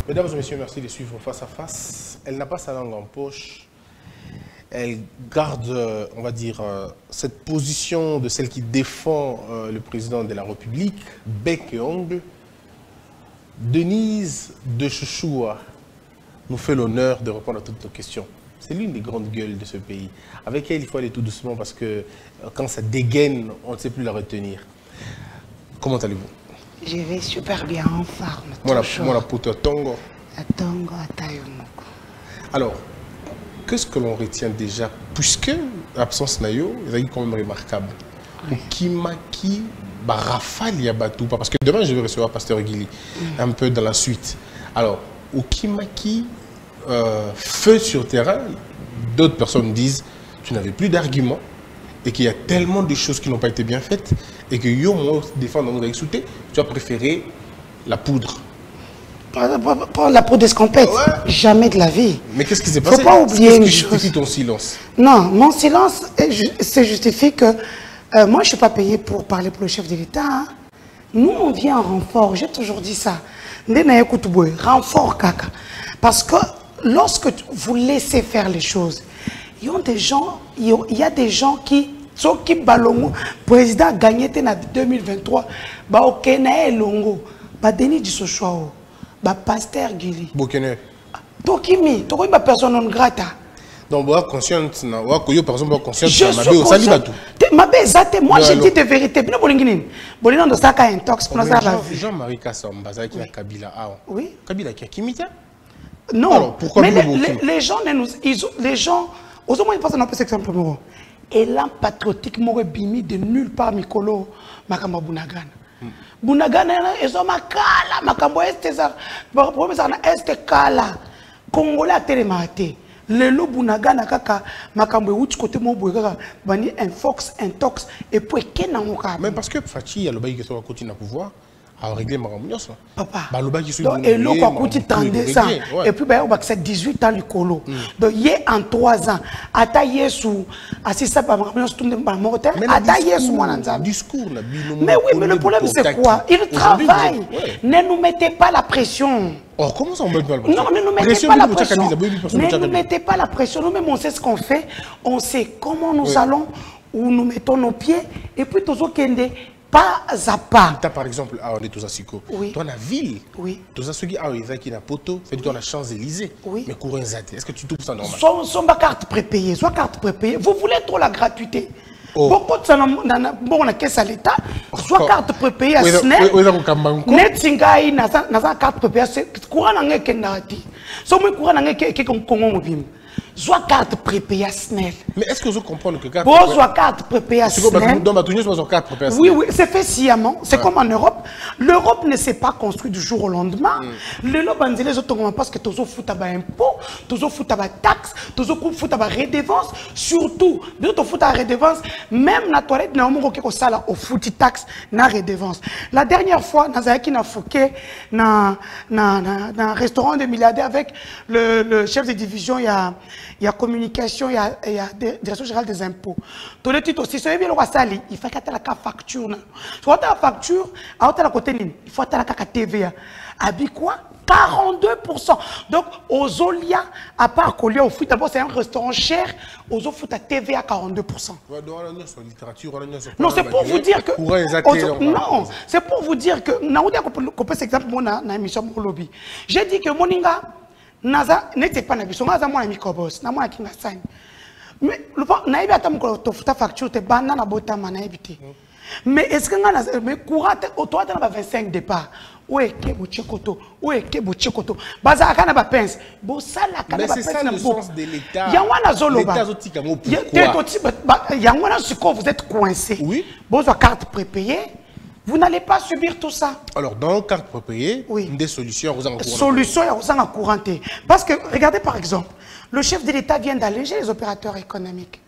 Mesdames et messieurs, merci de suivre Face à Face. Elle n'a pas sa langue en poche. Elle garde, on va dire, cette position de celle qui défend le président de la République, bec et ongle. Denise de Chouchoua nous fait l'honneur de répondre à toutes nos questions. C'est l'une des grandes gueules de ce pays. Avec elle, il faut aller tout doucement parce que quand ça dégaine, on ne sait plus la retenir. Comment allez-vous? Je vais super bien, en forme. Moi, la tongo. Tongo, atayomoko. Alors, qu'est-ce que l'on retient déjà? Puisque l'absence nayo est quand même remarquable. Oui. Kimaki, Rafale Yabatou, parce que demain je vais recevoir Pasteur Guili un peu dans la suite. Alors, au Kimaki, feu sur terrain, d'autres personnes disent tu n'avais plus d'arguments et qu'il y a tellement de choses qui n'ont pas été bien faites et que yo, moi, défendre dans tu as préféré la poudre. Pas la poudre d'escampette, ouais. Jamais de la vie. Mais qu'est-ce qui s'est passé? Faut pas oublier une chose. Qu'est-ce qui justifie ton silence? Non, mon silence se justifie que moi, je ne suis pas payé pour parler pour le chef de l'État. Hein. Nous, on vient en renfort. J'ai toujours dit ça. Renfort, caca. Parce que lorsque vous laissez faire les choses, il y a des gens qui Balongo, président a gagné en 2023, ok, Longo, Denis Dissouchoua, Pasteur Guili. Bokene. Tokimi, Tokimi, personne non grata. Donc, vous êtes consciente, vous êtes consciente de ma belle, moi j'ai dit de vérité. Jean-Marie Kassamba, qui a Kabila. Oui. Kabila qui a Kimita? Non. Alors, pourquoi mais les gens, les gens, aux hommes, ils pensent que c'est un peu élan patriotique, moi, bimi de nulle part, Mikolo, Makamba Bunagana. Bunagana, ils ont Makala, Makambo Est, Est Kala, Congolais à Télématé. Le loup Bunagana, Kaka, Makambo, Ouch, côté Mobouga, Bani, un fox, un tox, et puis Kenamoka. Mais parce que Fachi, a le bail qui sont à côté de pouvoir. À régler ma ramonios. Papa. Et l'eau a coûté 32 ans. Et puis, bah, c'est 18 ans le colo. Donc, il y a en 3 ans. Attaillé sous. Assisté par ma ramonios, tout le monde mortel. Attaillé sous moi, discours. Mais oui, mais le problème, c'est quoi? Il travaille. Ne nous mettez pas la pression. Oh, comment ça on met pas la pression? Non, ne nous mettez pas la pression. Ne nous mettez pas la pression. Nous-mêmes, on sait ce qu'on fait. On sait comment nous allons, où nous mettons nos pieds. Et puis, tous au Kende. Pas à pas. Par exemple, on est tous à Siko. Oui. Dans la ville. Oui. Tous à ceux qui ont un poteau, c'est dans la Champs-Élysées. Oui. Mais courant zate. Est-ce que tu trouves ça normal? Soit ma carte prépayée, soit carte prépayée. Vous voulez trop la gratuité. Beaucoup de ça dans la caisse à l'État, soit carte prépayée à SNEL. Netzingai n'a pas carte prépayée. Courant n'a pas kendati. Soit moi courant n'a pas Congo mobile. Soit carte prépayée à SNEL. Mais est-ce que vous comprenez que carte prépayée? Soit carte prépayée à SNEL. Oui, oui, c'est fait sciemment. C'est comme en Europe. L'Europe ne s'est pas construite du jour au lendemain. Le lobandé les autres parce que tous foutent à impôt, tous foutent à taxes, tous foutent à redevance. Surtout, tous foutent à redevance. Même la toilette n'a pas ça au foot taxe na redevance. La dernière fois, Nazaki n'a fouqué dans un restaurant de milliardaires avec le chef de division. Il y a communication, il y a direction générale des impôts. Tous les titres aussi, il faut qu'il y ait la facture. Si tu as la facture, il faut qu'il y ait la TVA. Abi quoi? 42%. Donc, aux Olia, à part Colia, au foot, d'abord, c'est un restaurant cher. Aux autres, foot à TVA 42%. Non, c'est pour vous dire que. Non, c'est pour vous dire que. On peut s'exemple, moi, dans l'émission Lobby. J'ai dit que Moninga. Naza n'était pas nabiso naza mwana mikobos na mwana kinga sani mais le pas naibi ata mko to futa facture te bana na bota mana ebité mais est-ce que ngana mais courant toi tu na 25 départ ouais ke bochekoto ouais ke bochekoto baza akana ba pince bo sala kana ba pince na bo de l'état yangwana zoloba l'état zotika mo pourquoi yangwana siko vous êtes coincé oui bo so carte prépayée. Vous n'allez pas subir tout ça. Alors, dans le carte prépayée, des solutions aux courant. Solutions aux couranté. Parce que, regardez par exemple, le chef de l'État vient d'alléger les opérateurs économiques.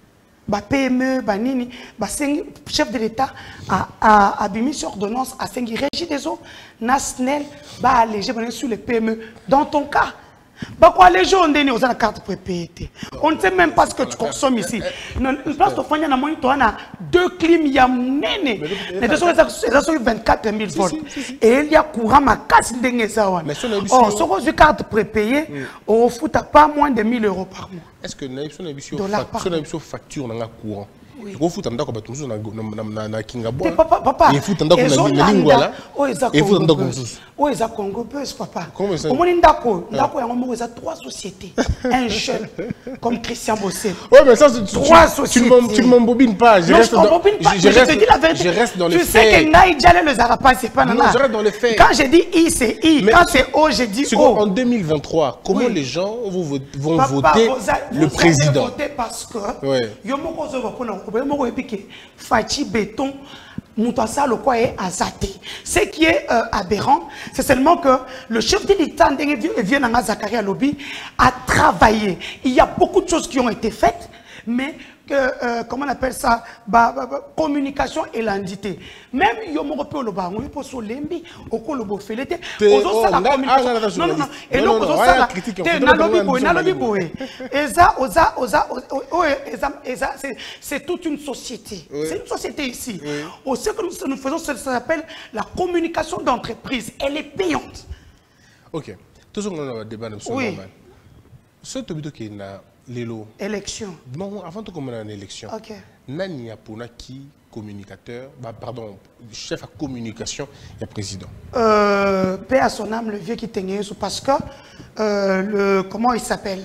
PME, Nini, le chef de l'État a mis sur ordonnance à Sengi Régie des eaux, Nasnel, alléger sur les PME. Dans ton cas, Pourquoi les gens ont donné aux carte prépayée? On ne sait même pas ce que tu consommes ici. Une place de Fania, tu as 2 clims, il y a néné. Les sont 24 000 volts. Et il y a courant ma casse d'Engesawan. Oh, sur une carte prépayée, on ne fout pas moins de 1 000 € par mois. Est-ce que nous avons une facture dans le courant? Il faut que tu aies papa. Il faut que tu aies 3 sociétés. Un jeune comme Christian Bossé. Oui, mais ça, tu ne m'embobines pas. Je reste dans les faits. Tu sais que Naïdjale le Zarapa, c'est pas nana. Je reste dans les faits. Quand je dis I, c'est I. Quand c'est O, je dis O. En 2023, comment les gens vont voter le président? Vous allez voter parce que Fachi Béton, ce qui est aberrant, c'est seulement que le chef de l'État, Zakaria Lobby, a travaillé. Il y a beaucoup de choses qui ont été faites, mais comment on appelle ça, communication et l'entité. Même Yomorope le baron, il peut se lembi, au colobo felete, c'est toute une société. C'est une société ici. Ce que nous faisons, ça s'appelle la communication d'entreprise. Elle est payante. Ok. Tout ce qu'on a débat, c'est normal. Ce qui est l'élo. Élection. Non, avant de commencer une élection, Nani a pour qui communicateur, pardon, chef à communication, il y a président. Paix à son âme, le vieux qui tenait parce que le comment il s'appelle,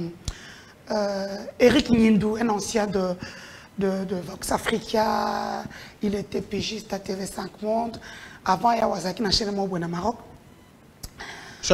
Eric Nindou, un ancien de Vox Africa, il était pigiste à TV5 Monde. Avant, il y a Wazaki na chaîne au Maroc. C'est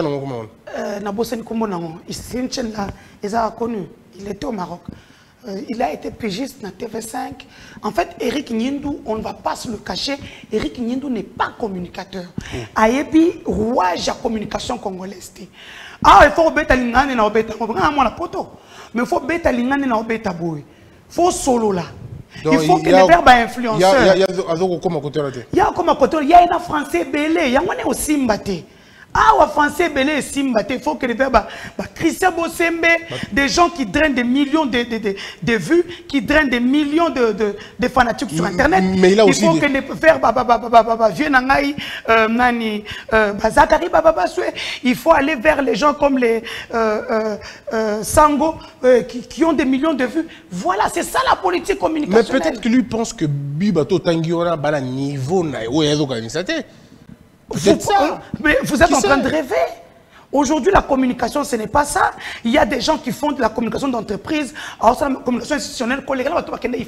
une chaîne là, ils ont connu. Il était au Maroc. Il a été pigiste dans TV5. En fait, Eric Nindou, on ne va pas se le cacher, Eric Nindou n'est pas communicateur. Ayebi, roi de la communication congolaise. Ah, il faut bêta lingane na obeta. Mais il faut bêta lingane na obeta boy. Il faut solo là. Il faut que les verbes influenceurs. Il y a comme côté. Il y a comme côté. Il y a un français belé. Il y a un aussi mbaté. Ah, ouais, français belé simbate. Il faut que les verbes. Christian Bossembe, des gens qui drainent des millions de vues, qui drainent des millions de fanatiques sur Internet. Mais il a aussi. Il faut que les verbes viennent nani Zakari il faut aller vers les gens comme les Sango qui ont des millions de vues. Voilà, c'est ça la politique communicationnelle. Mais peut-être que lui pense que Bibato Tangiora a un niveau organisateur. Mais vous êtes en train de rêver. Aujourd'hui, la communication, ce n'est pas ça. Il y a des gens qui font de la communication d'entreprise. Alors, la communication institutionnelle, la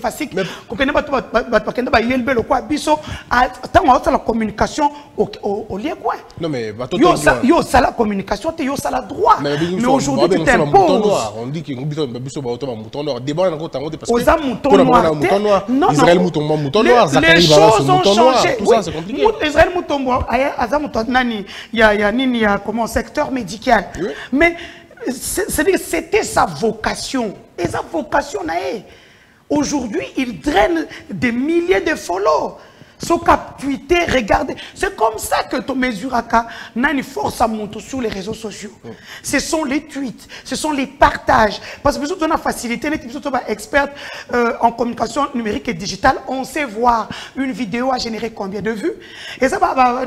communication au lieu quoi. Non, mais yo, ça la communication, yo, ça la droit. Mais aujourd'hui, tu t'imposes. On dit qu'il y a un mouton noir. Débat parce que mouton noir. Israël mouton noir. Les choses ont changé. Tout ça, c'est compliqué. Israël mouton noir. Il y a comment secteur médical. Oui. Mais c'était sa vocation. Et sa vocation, aujourd'hui, il draine des milliers de follow. Ce cap Twitter, regardez. C'est comme ça que tu mesures n'a une force à monter sur les réseaux sociaux. Ce sont les tweets, ce sont les partages. Parce que nous avons facilité, nous sommes experts en communication numérique et digitale. On sait voir une vidéo à générer combien de vues. Et ça va,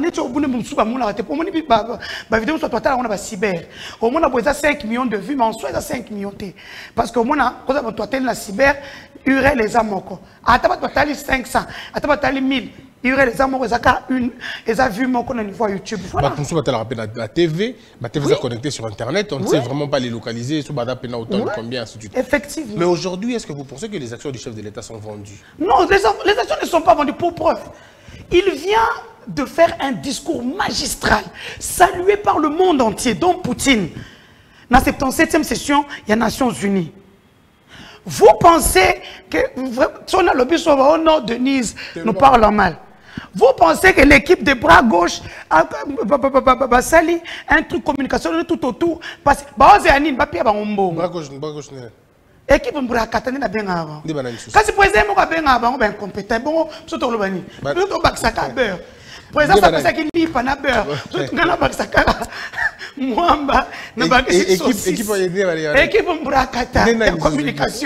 vidéo sur Twitter, on a cyber. Au moins, on a 5 millions de vues, mais en soi, il y a 5 millions. Parce que moi, quand on a la cyber, URL les amoko. Attends, tu as 500, attends, tu as 1000. Il y aurait les amours, ils ont vu mon niveau YouTube. Voilà. La TV, la TV est connectée sur Internet, on ne sait vraiment pas les localiser, sur combien, ainsi de suite. Effectivement. Mais aujourd'hui, est-ce que vous pensez que les actions du chef de l'État sont vendues? Non, les actions ne sont pas vendues pour preuve. Il vient de faire un discours magistral, salué par le monde entier, dont Poutine. Dans la 77e session, il y a Nations Unies. Vous pensez que si on a le bus au nom de Denise nous parle mal. Vous pensez que l'équipe de bras gauche a sali un truc communication tout autour parce que bras gauche équipe mbura katani na benga avant. Kasi président mo ka benga avant ben compétent bon surtout le bani. Tout baksaka beurre. Président ça parce qu'il lit pas na beurre. Tout ngana baksaka. Mwamba, équipe Mbrakata, la communication.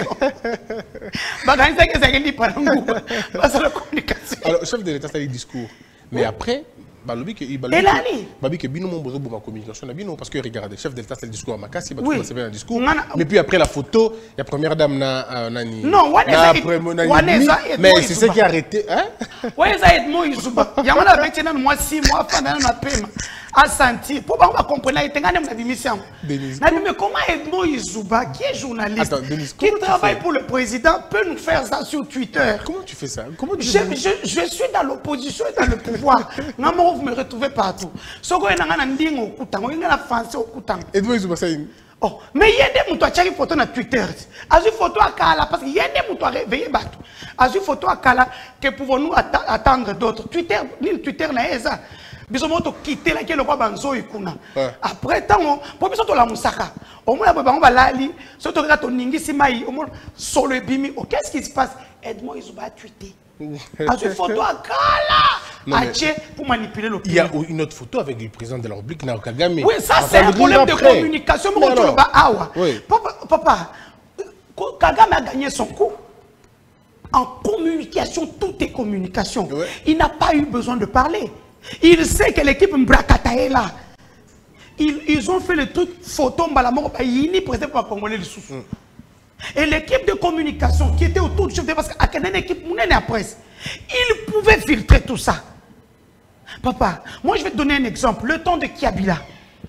Alors, chef de l'État, c'est le discours. Mais après, Babi que Bino mon besoin ma communication parce que regardez, chef de l'État c'est le discours à Makassi, c'est bien un discours. Mais puis après la photo, il y a première dame nani. Non, mais c'est ce qui a arrêté, hein? Ouais, ça aide moi Izuba. Il y a avec moi 6 mois pendant la paiement. À sentir pour pas comprendre il tengane mon émission. Mais comment Edmond Izuba qui est journaliste qui travaille pour le président peut nous faire ça sur Twitter? Comment tu fais ça? Je suis dans l'opposition et dans le pouvoir. Vous me retrouvez partout. Soko enanga ndingo okutango ngana français okutango. Edmond Izuba ça. Oh, mais il y a des moutons qui photo na Twitter. Azu photo à Kala parce qu'il y a des moutons réveillés bateau. Azu photo à Kala que pouvons-nous attendre d'autres? Twitter na eza. Bisomoto quitter la quelle roi banzo ikuna. Après tant pour bisoto la musaka. Au moins ba balali, soto ka to ningisi mai, au moins solo bimi. Qu'est-ce qui se passe? Edmond Izuba a tweeté. Azu photo à Kala. Pour manipuler l'opinion. Il y a une autre photo avec le président de la République, Nao Kagame. Oui, ça c'est un problème de communication. Papa, Kagame a gagné son coup. En communication, tout est communication. Ouais. Il n'a pas eu besoin de parler. Il sait que l'équipe Mbrakata est là. Ils ont fait le truc photo Mbalamoro Bayini pour essayer de Congolais le sous. Et l'équipe de communication qui était autour du chef de parce qu'à une équipe mounene à presse, il pouvait filtrer tout ça. Papa, moi je vais te donner un exemple. Le temps de Kiabila.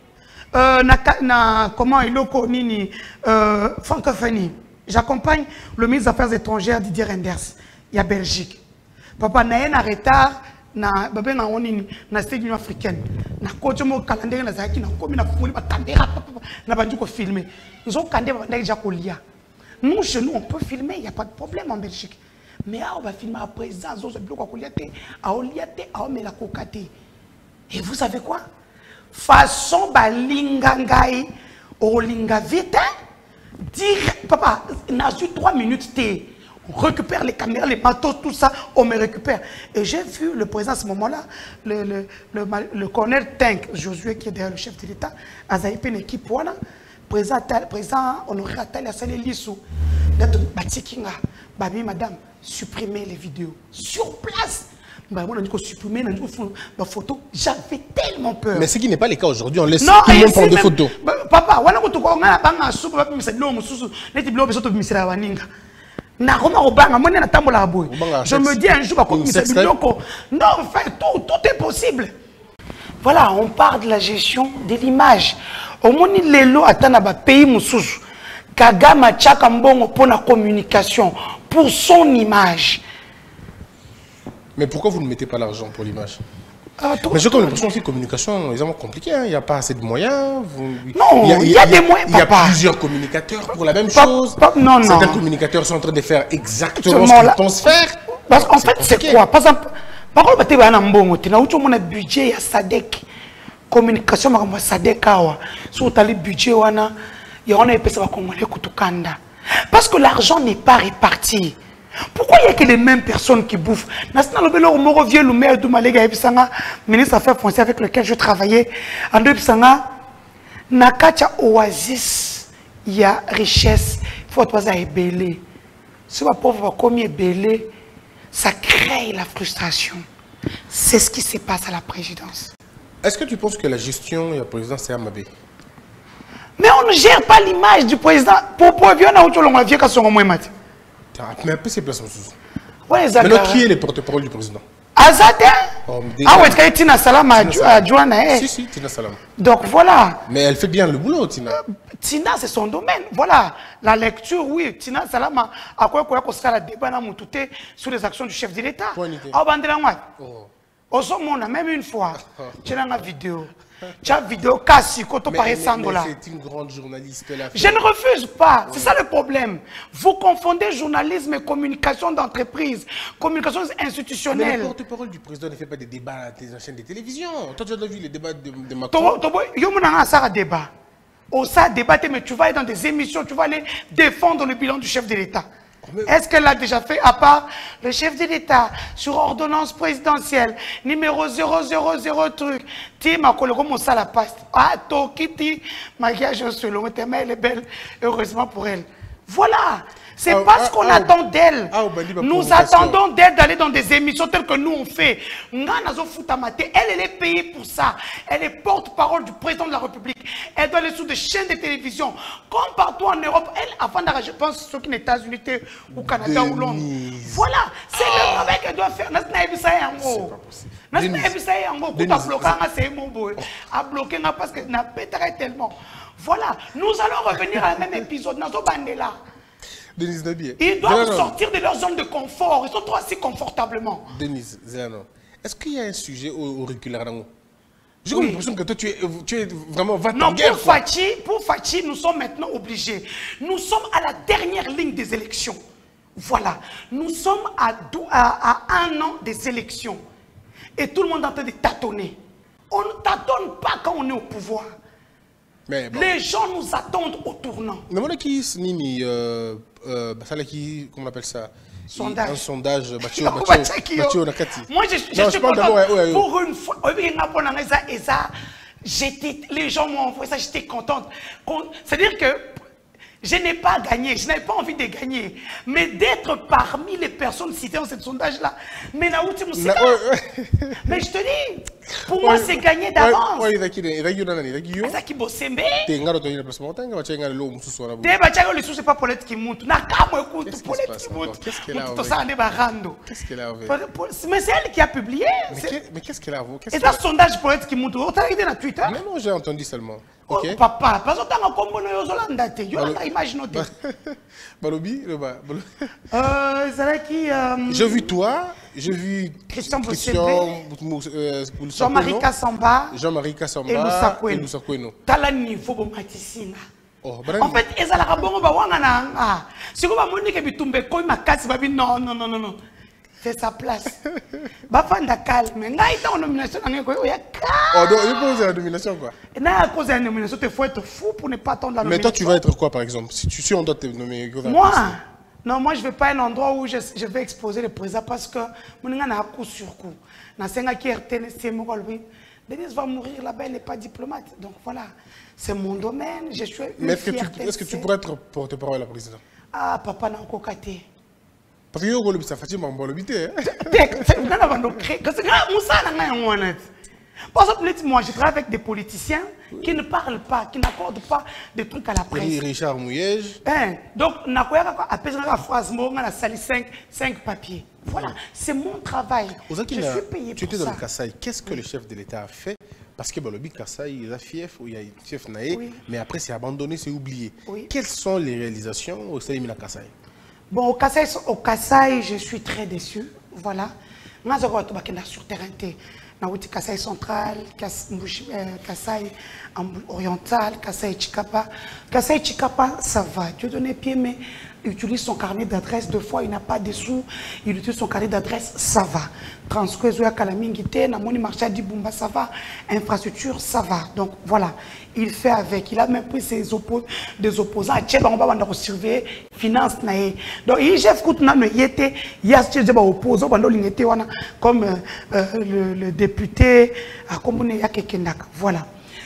Comment il est francophonie. J'accompagne le ministre des Affaires étrangères Didier Renders. Il y a Belgique. Papa, il y a un retard. Na babé na onini na state union africaine na coach mo calendrier na zaki na komi na fumuli ba caméra na bandu ko filmer ils ont candé ba déjà ko lia nous chez nous on peut filmer il y a pas de problème en Belgique mais on va filmer à présent zo se bloquer ko liate a oliate a me la kokate et vous savez quoi façon ba lingangai o linga vite dire papa n'a eu 3 minutes té. On récupère les caméras, les matos, tout ça, on me récupère. Et j'ai vu le président à ce moment-là, le colonel Tank, Josué, qui est derrière le chef de l'État, a une équipe, voilà, président honoré Attal, a salé l'issue. Babi, madame, supprimez les vidéos. Sur place. Supprimer la photo, j'avais tellement peur. Mais ce qui n'est pas le cas aujourd'hui, on laisse tout le monde prendre des photos. Papa, je me dis un jour, non, enfin, tout est possible. Voilà, on parle de la gestion de l'image. Au moins, les lots attendent à pays Moussous. Kagame tchaka mbongo pour la communication, pour son image. Mais pourquoi vous ne mettez pas l'argent pour l'image? Mais j'ai comme l'impression que la communication est vraiment compliquée. Il n'y a pas assez de moyens. Non, il y a des moyens. Il y a plusieurs communicateurs pour la même chose. Non, certains communicateurs sont en train de faire exactement ce qu'ils pensent faire. Parce qu'en fait, c'est quoi? Par exemple, par contre, tu as un budget, il y a SADC. Communication, il y a SADC. Si tu as le budget, il y a un peu de parce que l'argent n'est pas réparti. Pourquoi il n'y a que les mêmes personnes qui bouffent? National Obelo Morovie, le maire de Malega, ministre des Affaires foncières avec lequel je travaillais, en 2005, Nakacha Oasis, il y a richesse, il faut pas ébélé. Si le pauvre comme ébélé, ça crée la frustration. C'est ce qui se passe à la présidence. Est-ce que tu penses que la gestion de la présidence c'est Amabé? Mais on ne gère pas l'image du président. Pour bien on a vu qu'à son moment. Mais un peu c'est place. Maintenant, qui est le porte-parole du président? Azade. Ah ouais, Tina Salam a Joana. Si, Tina Salam. Donc voilà. Mais elle fait bien le boulot, Tina. Tina, c'est son domaine. Voilà. La lecture, oui. Tina Salam a quoi qu'on se la débat sur les actions du chef de l'État. Ah, au sommet, même une fois, tu as une vidéo. Tu as une vidéo cassée quand on paraît sans dollars. C'est une grande journaliste. Je ne refuse pas. C'est ça le problème. Vous confondez journalisme et communication d'entreprise, communication institutionnelle. Mais le porte-parole du président ne fait pas des débats à des chaînes de télévision. Toi, tu as vu les débats de Macron? Il y a un débat. Au ça débattre, mais tu vas aller dans des émissions, tu vas aller défendre le bilan du chef de l'État. Est-ce qu'elle l'a déjà fait à part le chef de l'État sur ordonnance présidentielle numéro 000 truc? Ti ma collègue ça la passe. Ah Tokiti maquillage selon mais elle est belle heureusement pour elle. Voilà. C'est pas ce qu'on attend d'elle. Nous attendons d'elle d'aller dans des émissions telles que nous on fait. Elle est payée pour ça. Elle est porte-parole du président de la République. Elle doit aller sur des chaînes de télévision. Comme partout en Europe, elle, avant d'arriver, je pense, ceux qui sont aux États-Unis ou Canada ou Londres. Voilà. C'est le travail qu'elle doit faire. C'est parce que n'a pas tellement. Voilà. Nous allons revenir à la même épisode. Denise Nabié. Ils doivent sortir de leur zone de confort. Ils sont trop assis confortablement. Denise Zéano, est-ce qu'il y a un sujet auriculaire dans j'ai comme l'impression que toi, tu es vraiment non, pour Fachi, nous sommes maintenant obligés. Nous sommes à la dernière ligne des élections. Voilà. Nous sommes à 1 an des élections. Et tout le monde est en train de tâtonner. On ne tâtonne pas quand on est au pouvoir. Mais bon. Les gens nous attendent au tournant. Mais moi, comment on appelle ça? Sondage. Un sondage. Moi, je suis content. Pour une fois, les gens m'ont envoyé ça, j'étais contente. C'est-à-dire que je n'ai pas gagné, je n'avais pas envie de gagner. Mais d'être parmi les personnes citées dans ce sondage-là, mais je te dis, pour moi, c'est gagné d'avance. C'est pas Paulette qui monte. Qu'est-ce qu'elle a fait? Mais c'est elle qui a publié. Mais qu'est-ce qu'elle a fait? Et un sondage Paulette qui monte. On t'a regardé sur Twitter? Mais non, j'ai entendu seulement. Oh, papa, parce que tu as un combo j'ai vu toi, j'ai vu Christian Jean-Marie Kassamba et Moussa Kweno. T'as le niveau de Matisinga. En fait, ils ont la rabongo ba wangana. Si vous m'avez dit que bitumbe koi makasi babi non. C'est sa place. Bafanda calme. N'a été en nomination dans quoi? Oh donc il pose la nomination quoi? N'a à cause de la nomination, il faut être fou pour ne pas attendre la nomination. Mais toi tu vas être quoi par exemple? Si tu on doit te nommer. Moi? Non, moi je vais pas un endroit où je vais exposer le président parce que mon n'a un coup sur coup. Dans 5 qui RTNC Denise va mourir là-bas, elle n'est pas diplomate. Donc voilà, c'est mon domaine. Je suis. Mais est-ce que tu pourrais être porte-parole à la présidente? Ah papa n'a encore caté. Parce que yo ça fait mon bon habité. Par exemple, moi, je travaille avec des politiciens qui ne parlent pas, qui n'accordent pas des trucs à la presse. Richard Mouyej. Donc, on a la phrase, on a sali 5 papiers. Voilà, c'est mon travail. Je suis payé pour ça. Tu étais dans le Kassai. Qu'est-ce que le chef de l'État a fait? Parce que le Kassai, il y a fief, il y a fief naé, mais après c'est abandonné, c'est oublié. Quelles sont les réalisations au Saïmina Kassai? Bon, au Kassai, je suis très déçu. Voilà. Moi, je suis sur terrain. Kassai central, Kassai oriental, Kassai Chikapa. Kassai Chikapa, ça va. Tu donnes pied, mais il utilise son carnet d'adresse 2 fois, il n'a pas de sous. Il utilise son carnet d'adresse, ça va. Transquezoya Kalamingite, Namoni Marcha Dibumba, ça va. Infrastructure, ça va. Donc voilà, il fait avec. Il a même pris des opposants. On va surveiller finance. Donc il chef Koutna ne yete, il y a des opposants comme le député, comme voilà.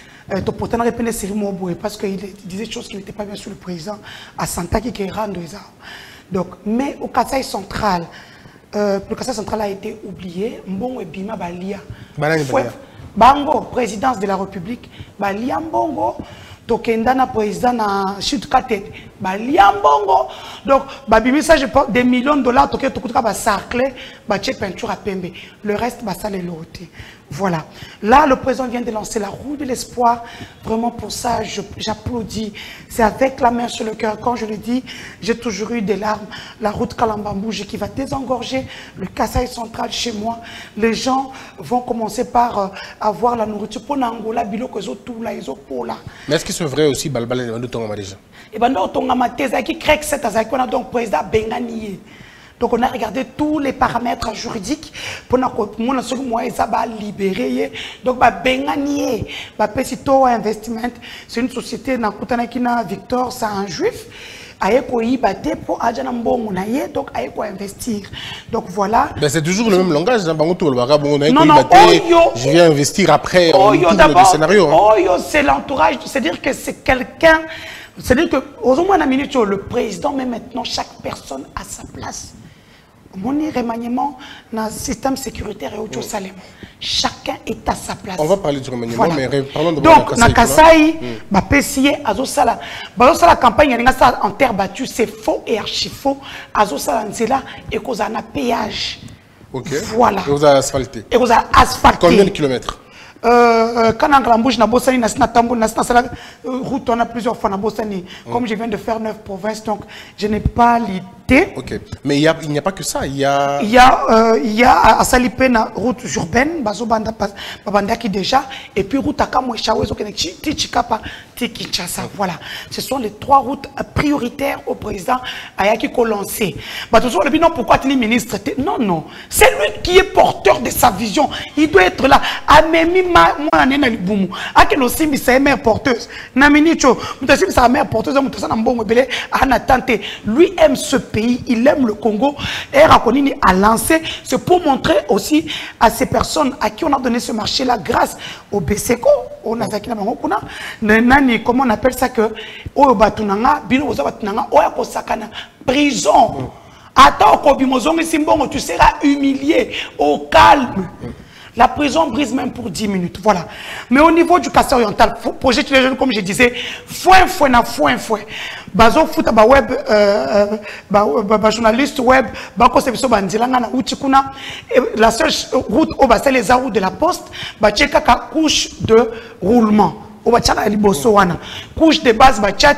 Parce qu'il disait des choses qui n'étaient pas bien sur le président à Santa qui est rendu. Donc, mais au Kassai central, le Kassai central a été oublié. Mbongo et Bima Balia. Bango, présidence de la République. Balia Mbongo. Tokendana président na chute katet. Balia Mbongo. Donc, babimi ça je pense des millions de dollars. Toké tokutuka ba sarclé, ba tché peinture à pembe. Le reste ba ça les lotés. Voilà. Là, le président vient de lancer la roue de l'espoir. Vraiment, pour ça, j'applaudis. C'est avec la main sur le cœur. Quand je le dis, j'ai toujours eu des larmes. La route Kalambambouji qui va désengorger le Kassai central chez moi. Les gens vont commencer par avoir la nourriture. Pour Nangola, Biloko, Zotoula, Zopola. Mais est-ce que c'est vrai aussi, Balbalé, de Tongama déjà? Et bien, dans Tongama, Tezaki, Krek, c'est Azaki, on a donc président Bengani. Donc on a regardé tous les paramètres juridiques pour nous libérer. Donc Bengani, Pesito Investment, c'est une société dans Victor, c'est un juif. ayeko yibate pour ajana mbongo na ye donc ayeko investir. Donc voilà. Ben c'est toujours le même langage dans bango tout le baga bon non non je vais investir après on tourne le scénario. C'est l'entourage, c'est-à-dire que c'est quelqu'un, c'est-à-dire que au moins la minute le président mais maintenant chaque personne a sa place. Mon remaniement dans le système sécuritaire et au Salem. Chacun est à sa place. On va parler du remaniement, voilà. mais parlons de donc, dans Kasaï, Pessier, Azosala, la campagne en terre battue, c'est faux et archi faux. Azosala, c'est là, et qu'on a un péage. Ok. Voilà. Et vous avez asphalté. Et vous avez asphalté. Combien de kilomètres? Quand on a bouge na Bossani, na route, on a plusieurs fois na Bossani. Comme je viens de faire 9 provinces, donc je n'ai pas l'idée. Ok, mais il n'y a pas que ça. Il y a à Salipé na route urbaine, Bazobanda qui déjà, et puis route à Kamwe Chawezo Tichikapa, Tikichasa. Voilà, ce sont les 3 routes prioritaires au président Ayaki ko lancé. Toujours le bilan pourquoi tu es ministre? Non, non, c'est lui qui est porteur de sa vision. Il doit être là. Amemi moi nena libumu. Akelo simbi sa mère porteuse. Na minicho, mutasimbi sa mère porteuse, mutasana mbongo belé ana tante. Lui aime ce pays. Il aime le Congo. Et Rakonini a lancé, c'est pour montrer aussi à ces personnes à qui on a donné ce marché-là grâce au BCECO. On a comment on appelle ça que prison. Attends, tu seras humilié au calme. La prison brise même pour 10 minutes. Voilà. Mais au niveau du Kassai oriental, projet les jeunes, comme je disais, foin. Bazo futa ba web, journaliste web, conception bandilanga na utikuna. La seule route au bas c'est les routes de la poste, tcheka ka couche de roulement. Couche de base,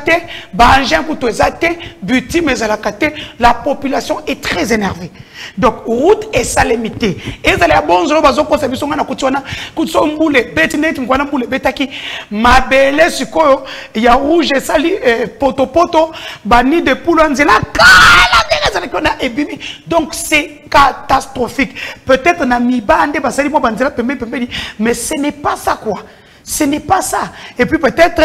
la population est très énervée. Donc, route est salémité. Et ça les bons gens conception na kutsona kutso mbule betinet ngwana mbule betaki mabele sikoyo ya rouge sali poto bani de poulanzela kala ebimi. Donc c'est catastrophique. Peut-être na mibande basali mo banzela pembe mais ce n'est pas ça quoi. Ce n'est pas ça. Et puis peut-être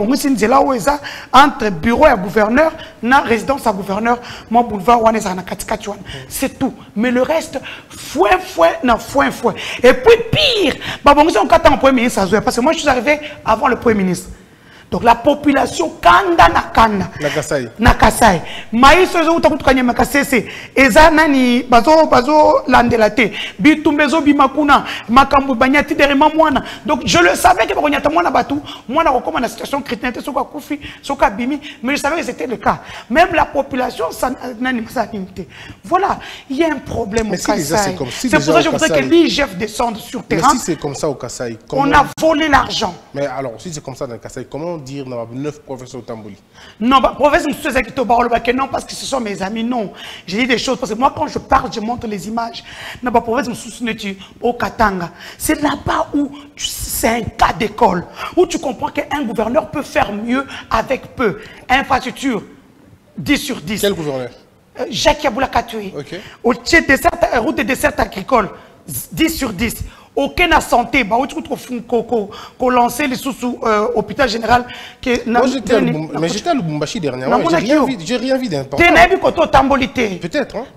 entre bureau et gouverneur, na résidence à gouverneur, mon boulevard c'est tout. Mais le reste, foin. Et puis pire, on attend le Premier ministre, parce que moi je suis arrivé avant le Premier ministre. Donc la population kanda na kanda na Kasai maïs zo utakutukanya makasese eza nani bazo landelate bitumbezo bimakuna makambu banyati derema mwana. Donc je le savais que bakonyata mwana batu mwana kokoma na situation critique soka kufi soka bimi, mais je savais que c'était le cas. Même la population nani sanité. Voilà, il y a un problème au Kasai. C'est pour ça que je voudrais que l'IGF descende sur terrain. Mais si c'est comme ça au Kasai, on a volé l'argent. Mais alors si c'est comme ça dans le Kasai, comment dire dans 9 professeurs au Tamboli? Non, professeur, non, parce que ce sont mes amis, non. J'ai dit des choses, parce que moi, quand je parle, je montre les images. Non, professeur, au Katanga. C'est là-bas où c'est un cas d'école, où tu comprends qu'un gouverneur peut faire mieux avec peu. Infrastructure, 10 sur 10. Quel gouverneur? Jacques Yaboula Katoué. Okay. Au route des desserts agricoles, 10 sur 10. Aucune santé, qu'on lançait les sous-hôpital général. Moi j'étais à Lubumbashi dernièrement, j'ai rien vu d'important. Peut-être, hein?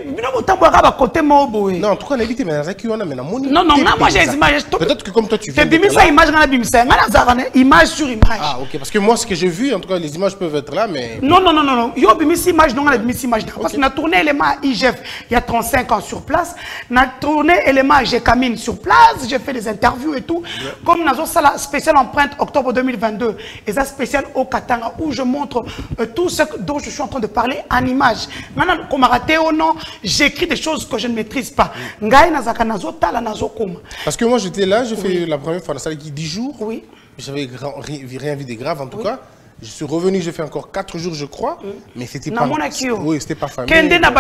Non, en tout cas, l'évité, mais non, moi j'ai des images. Peut-être que comme toi tu fais. Image sur image. Ah, ok, parce que moi ce que j'ai vu, en tout cas, les images peuvent être là, mais. Non. Il y a des images, non, parce qu'on a tourné l'élément IGF il y a 35 ans sur place, on a tourné l'élément G-Camine sur place, j'ai fait des interviews et tout. Comme nous avons la spéciale empreinte octobre 2022 et ça spécial au Katanga où je montre tout ce dont je suis en train de parler en images. Maintenant, comme raté ou non, j'écris des choses que je ne maîtrise pas. Parce que moi j'étais là, j'ai fait la première fois dans la salle qui 10 jours. Oui. J'avais rien vu de grave en tout cas. Je suis revenu, j'ai fait encore 4 jours, je crois, mais c'était pas. Oui, c'était pas famille.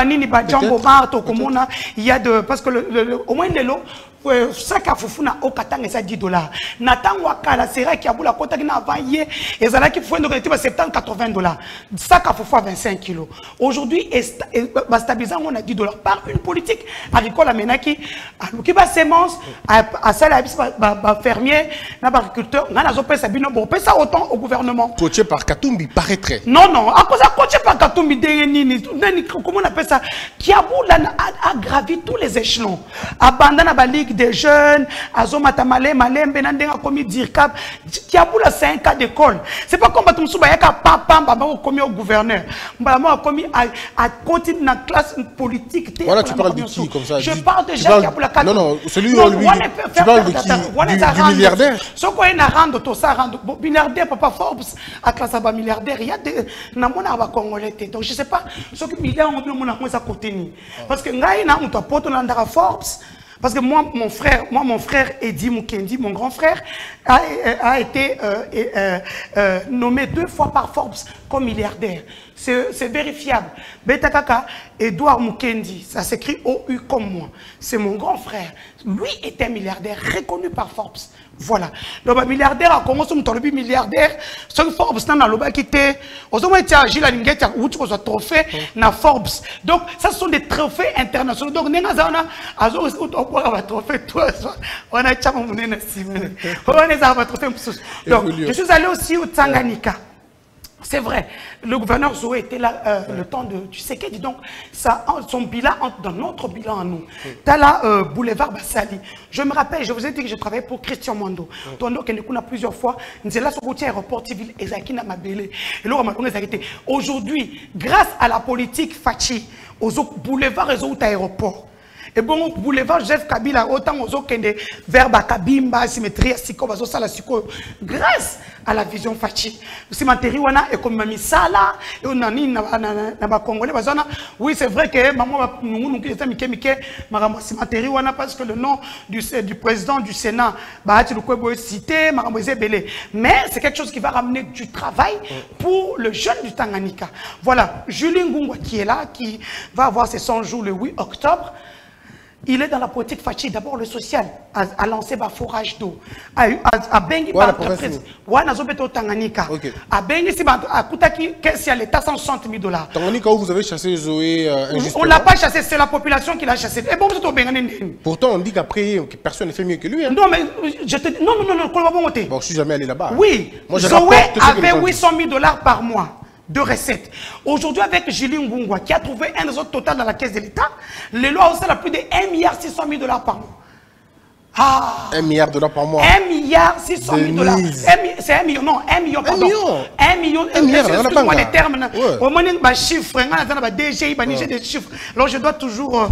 Il y a de parce que au moins les lots, sac à fufuna au Katanga ça $10. Natango akala sera qui a boula kota qui n'a vaillé et ça là qui faut donc 70-80$. Sac à fufu à 25 kilos. Aujourd'hui, stabilisant on a $10 par une politique agricole à Menaki, qui va semence à ça la fermier, agriculteur, on a ça bino bon ça autant au gouvernement. Coaché par Katumbi paraîtrait. Non, à cause coaché par Katumbi, comment on appelle ça? Kiaboula a gravi tous les échelons. Abandonne la Ligue des jeunes, Azomata Malem, Benandéa commis Dirkab. Kiaboula, c'est un cas d'école. C'est pas comme Batumsouba, Yaka Papa, Baba, commis au gouverneur. Mbama a commis à continuer dans la classe politique. Voilà, tu parles de qui comme ça? Je parle de Jacques Kiaboula. Non, celui où lui. Tu parles de qui? Du milliardaire? Ce qu'on a rendu tout ça, milliardaire, papa Forbes, à classe à milliardaire, il y a des Congolais. Donc je ne sais pas ce que milliards ont à côté. Parce que Forbes, parce que moi, mon frère Eddie Mukendi, mon grand frère, a été nommé 2 fois par Forbes comme milliardaire. C'est vérifiable. Betakaka, Edouard Mukendi, ça s'écrit OU comme moi. C'est mon grand frère. Lui était milliardaire reconnu par Forbes. Voilà. Donc, milliardaire a commencé à me milliardaire. Ce que Forbes n'a pas quitté. Aux hommes, il y a Gilles Alinghet, un trophée dans Forbes. Donc, ça sont des trophées internationaux. Donc, nous avons un trophée. On a un trophée. Donc, je suis allé aussi au Tanganyika. C'est vrai, le gouverneur Zoé était là le temps de... Tu sais qu'est-ce donc ça, son bilan entre dans notre bilan à nous. Tu as là Boulevard Bassali. Je me rappelle, je vous ai dit que je travaillais pour Christian Mondo. Tondo qui nous a plusieurs fois. Nous sommes là sur le routier aéroport civil et Zaki n'a mabélé. Et là, on m'a arrêté. Aujourd'hui, grâce à la politique Fachi, aux boulevards et aux aéroports, et bon, boulevard Jeff Kabila, autant aux autres vers Bakabimba, symétrie, grâce à la vision Fachi. Cimenterie, on a économie Sala, et on a ni Congolais. Oui, c'est vrai que maman, nous cimenterie, on a parce que le nom du président du Sénat, cité, mais c'est quelque chose qui va ramener du travail pour le jeune du Tanganyika. Voilà, Julien Ngungwa qui est là, qui va avoir ses 100 jours le 8 octobre. Il est dans la politique Fachi, d'abord le social, à lancer un forage d'eau, à Bengi, entreprise, à Tanganyika, à Bengi, à Koutaki, qu'est-ce qu'il y a l'État $160 000. Tanganyika, où vous avez chassé Zoé injustement? On ne l'a pas chassé, c'est la population qui l'a chassé. Et bon, pourtant, on dit qu'après, personne ne fait mieux que lui. Hein. Non, mais je te dis, non, bon, je ne suis jamais allé là-bas. Oui, moi, Zoé avait $800 000 par mois de recettes. Aujourd'hui, avec Julien Ngungwa, qui a trouvé un réseau total dans la caisse de l'État, les lois ont plus de $1,6 milliard par mois. Ah. $1 milliard par mois. $1,6 milliard. C'est 1 million, non, 1 million, pardon. 1 million, excuse-moi les termes. Au moins, un chiffre, DGI, des chiffres. Alors, je dois toujours,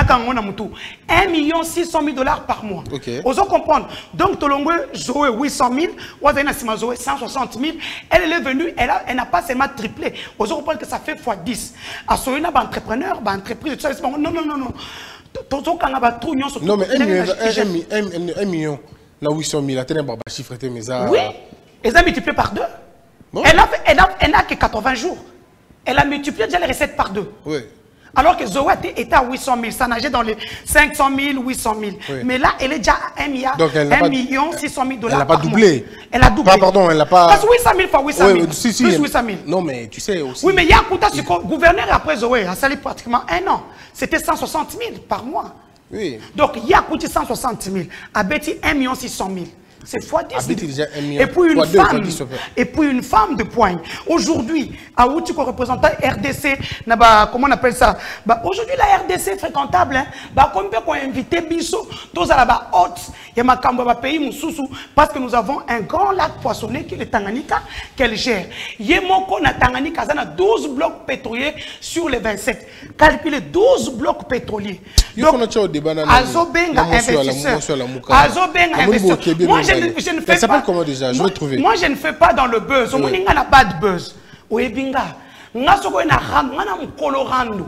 $1,6 par mois. Vous allez comprendre. Donc, Tolongo, Zoé, 800 000, Ouazana Sima Zoé, 160 000. Elle est venue, elle n'a pas seulement triplé. Vous allez comprendre que ça fait x10. À ce moment-là, entrepreneur, entreprise, non. Non, mais 1 million, là 800 000, la chiffre était mais ça. Oui, elle a multiplié par 2. Bon. Elle n'a que 80 jours. Elle a multiplié déjà les recettes par 2. Oui. Alors que Zoé était à 800 000, ça nageait dans les 500 000, 800 000. Oui. Mais là, elle est déjà à 1 milliard, donc elle 1 million 600 000 $. Elle n'a pas doublé. Elle a doublé. Pardon, elle n'a pas. Parce que 800 000 fois 800 000. Oui, si, plus 800 000. Non, mais tu sais aussi. Oui, mais il y a un coup de gouverneur après Zoé, a sali pratiquement 1 an. C'était 160 000 par mois. Oui. Donc, il y a coûté 160 000. À Betty, 1 600 000. C'est x10. Et puis une femme de poigne. Aujourd'hui, à Outi, représentant RDC, comment on appelle ça? Aujourd'hui, la RDC est fréquentable. Combien qu'on a invité Bisso, tous à la haute, il y a ma pays, Moussoussou, parce que nous avons un grand lac poissonné qui est le Tanganyika, qu'elle gère. Yemoko na Tanganyika, il y a 12 blocs pétroliers sur les 27. Calculez 12 blocs pétroliers. Donc, Azobenga investisseur. Azobenga investisseur. Moi, je ne fais pas. Comment déjà? Je vais trouver. Moi, je ne fais pas dans le buzz. Moi, je n'ai pas bad buzz. Oebinga. Nga soko na rando, nga na mkolo rando.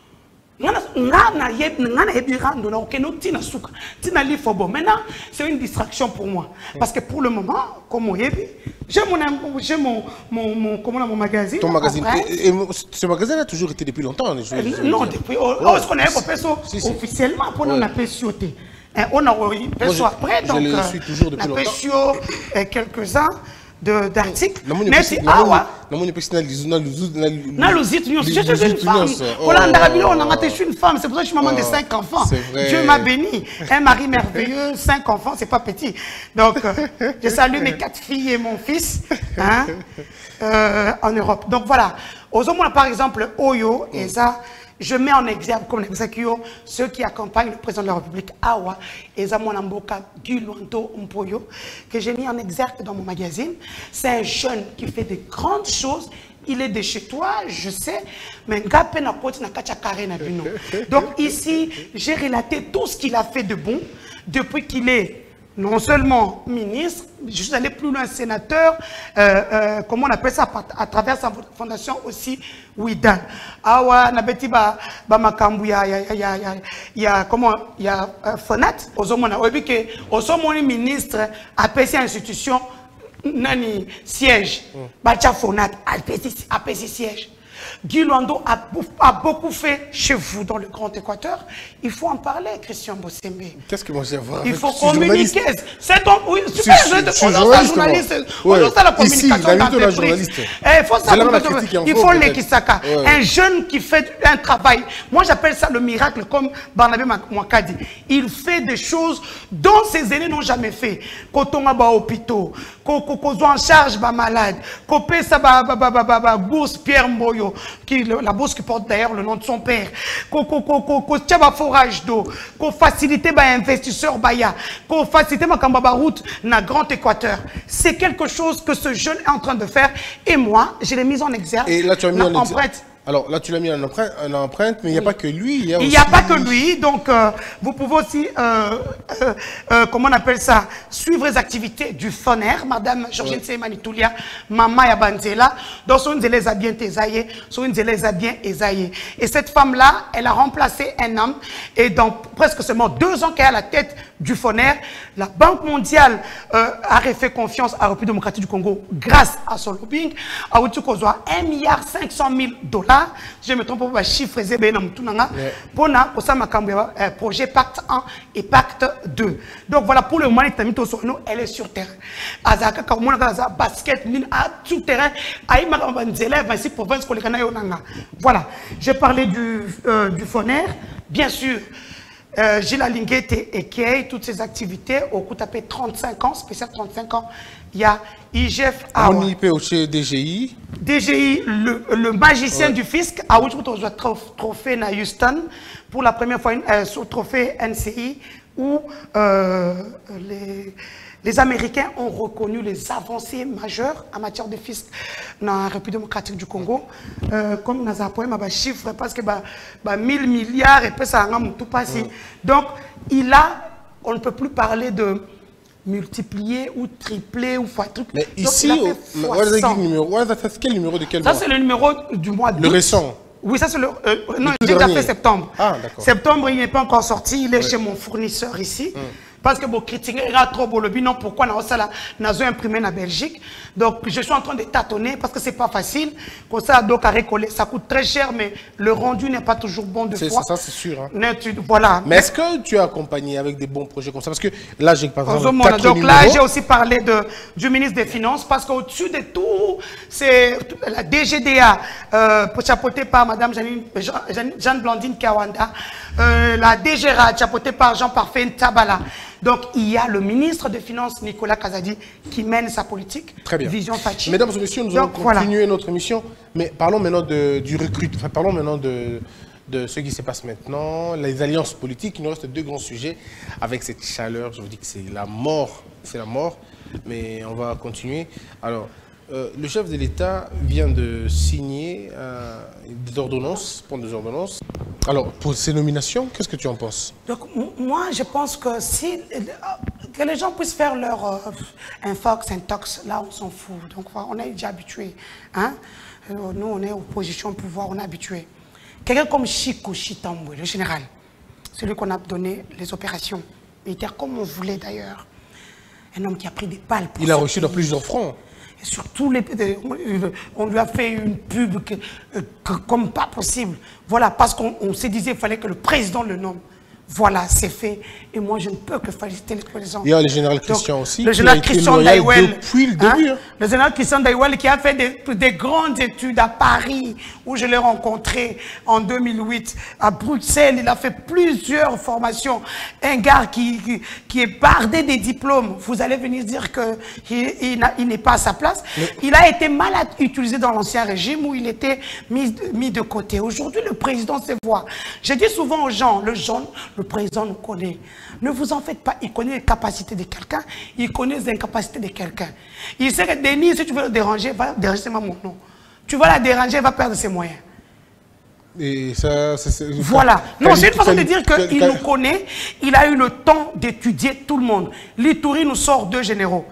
Maintenant, c'est une distraction pour moi. Parce que pour le moment, comme j'ai mon magazine. Ton magazine. Et ce magazine a toujours été depuis longtemps. Non, depuis. Est-ce qu'on a officiellement pour nous appeler sauter. On a eu après, donc, je le suis toujours depuis longtemps. Quelques-uns. d'articles. Mais c'est une femme. Je suis une femme, c'est pour ça que je suis maman de 5 enfants. Dieu m'a béni. Un mari merveilleux, 5 enfants, c'est pas petit. Donc, je salue mes 4 filles et mon fils hein, en Europe. Donc voilà. Aux hommes, par exemple, Oyo et ça. Je mets en exergue comme ceux qui accompagnent le président de la République, Awa, et Zamonamboka Gulwanto Mpoyo, que j'ai mis en exergue dans mon magazine. C'est un jeune qui fait de grandes choses. Il est de chez toi, je sais, mais donc ici, j'ai relaté tout ce qu'il a fait de bon depuis qu'il est non seulement ministre, je suis allé plus loin, sénateur, comment on appelle ça, à travers sa fondation aussi, Ouidan. Awa, nabeti ba makambu ya Fonat, ozomona, obi ke, ozomoni ministre, appelle cette institution, nani, siège, bacha Fonat, appelle siège. Guy Luando a beaucoup fait chez vous dans le Grand Équateur. Il faut en parler, Christian Bossembe. Qu'est-ce que moi j'ai à voir avec? Il faut communiquer. C'est donc, oui, super, je suis journaliste. On doit la communication d'entreprise. Il faut les Kisaka. Un jeune qui fait un travail. Moi, j'appelle ça le miracle, comme Barnabé Mwakadi. Il fait des choses dont ses aînés n'ont jamais fait. Quand on va au hôpital, quand on en charge les malades, quand on paie sa bourse Pierre Mboyo, la bourse qui porte d'ailleurs le nom de son père, qu'on forage d'eau, qu'on facilite les investisseurs, qu'on facilite la route dans le Grand Équateur. C'est quelque chose que ce jeune est en train de faire et moi, je l'ai mis en exergue. Et là, tu as mis en exergue. Alors là, tu l'as mis en empreinte, mais il n'y a pas que lui. Il n'y a pas que lui, donc vous pouvez aussi, comment on appelle ça, suivre les activités du FONER, Madame Georgine Semanitoulia, Maman Yabanzela, donc son les a bien ésaillés, son les a bien ésaillés. Et cette femme-là, elle a remplacé un homme, et dans presque seulement 2 ans qu'elle est à la tête du FONER, la Banque mondiale a fait confiance à la République démocratique du Congo grâce à son lobbying, à 1,5 milliard $. Je me trompe pas, chiffre pour le projet Pacte 1 et Pacte 2. Donc voilà, pour le moment, elle est sur terrain. Basket, tout terrain, voilà, j'ai parlé du FONER, bien sûr. Gilles Alinguete et Kay, toutes ces activités, au coup tapé 35 ans, spécial 35 ans, il y a IGF Awa. On y peut aussi DGI. DGI, le magicien du fisc, a eu un trophée à Houston, pour la première fois, sur trophée NCI, où les Américains ont reconnu les avancées majeures en matière de fisc dans la République démocratique du Congo. Comme nous avons un chiffre, parce que 1000 milliards et puis ça a tout passé. Donc, on ne peut plus parler de multiplier ou tripler ou fois truc. Mais ici, quel numéro de quel mois? Ça, c'est le numéro du mois d'août. Le récent. Oui, ça c'est le... non, j'ai déjà fait septembre. Ah, d'accord. Septembre, il n'est pas encore sorti. Il est chez mon fournisseur ici. Parce que bon, critiquer trop beau lobby, non, pourquoi nous avons imprimé en Belgique. Donc, je suis en train de tâtonner parce que c'est pas facile. Comme ça, donc, à récoller, ça coûte très cher, mais le rendu n'est pas toujours bon de fois. Ça, c'est sûr. Hein. Voilà. Mais est-ce que tu as accompagné avec des bons projets comme ça? Parce que là, j'ai par exemple. Donc là, j'ai aussi parlé du ministre des Finances parce qu'au-dessus de tout, c'est la DGDA, chapeautée par Mme Jeanne Blandine Kawanda, la DGRA, chapeautée par Jean-Parfait Tabala. Donc, il y a le ministre des Finances, Nicolas Kazadi, qui mène sa politique. Très bien. Vision Fachi. Mesdames et messieurs, nous allons continuer notre émission, mais parlons maintenant du recrutement. Enfin, parlons maintenant de ce qui se passe maintenant, les alliances politiques. Il nous reste 2 grands sujets avec cette chaleur. Je vous dis que c'est la mort. C'est la mort, mais on va continuer. Alors, le chef de l'État vient de signer des ordonnances, prendre des ordonnances. Alors, pour ces nominations, qu'est-ce que tu en penses? Donc, moi, je pense que que les gens puissent faire leur infox, intox, là, on s'en fout. Donc, on est déjà habitués. Hein? Nous, on est opposition au pouvoir, on est habitués. Quelqu'un comme Chico Chitambwe, le général, celui qu'on a donné les opérations militaires, comme on voulait d'ailleurs. Un homme qui a pris des balles. Il a reçu dans plusieurs fronts. Et surtout, on lui a fait une pub comme pas possible. Voilà, parce qu'on se disait qu'il fallait que le président le nomme. Voilà, c'est fait. Et moi, je ne peux que féliciter le président. Il y a le général Christian aussi. Le général Christian Daïwel. Depuis le début. Hein? Le général Christian Daïwel qui a fait des grandes études à Paris, où je l'ai rencontré en 2008. À Bruxelles, il a fait plusieurs formations. Un gars qui est bardé des diplômes. Vous allez venir dire qu'il n'est pas à sa place. Mais... il a été mal utilisé dans l'ancien régime où il était mis de côté. Aujourd'hui, le président se voit. Je dis souvent aux gens, le président nous connaît. Ne vous en faites pas. Il connaît les capacités de quelqu'un. Il connaît les incapacités de quelqu'un. Il sait que Denis, si tu veux le déranger, va déranger mon nom. Tu vas la déranger, elle va perdre ses moyens. Et ça, voilà. Non, c'est une façon de dire qu'il nous connaît. Il a eu le temps d'étudier tout le monde. L'Ituri nous sort deux généraux.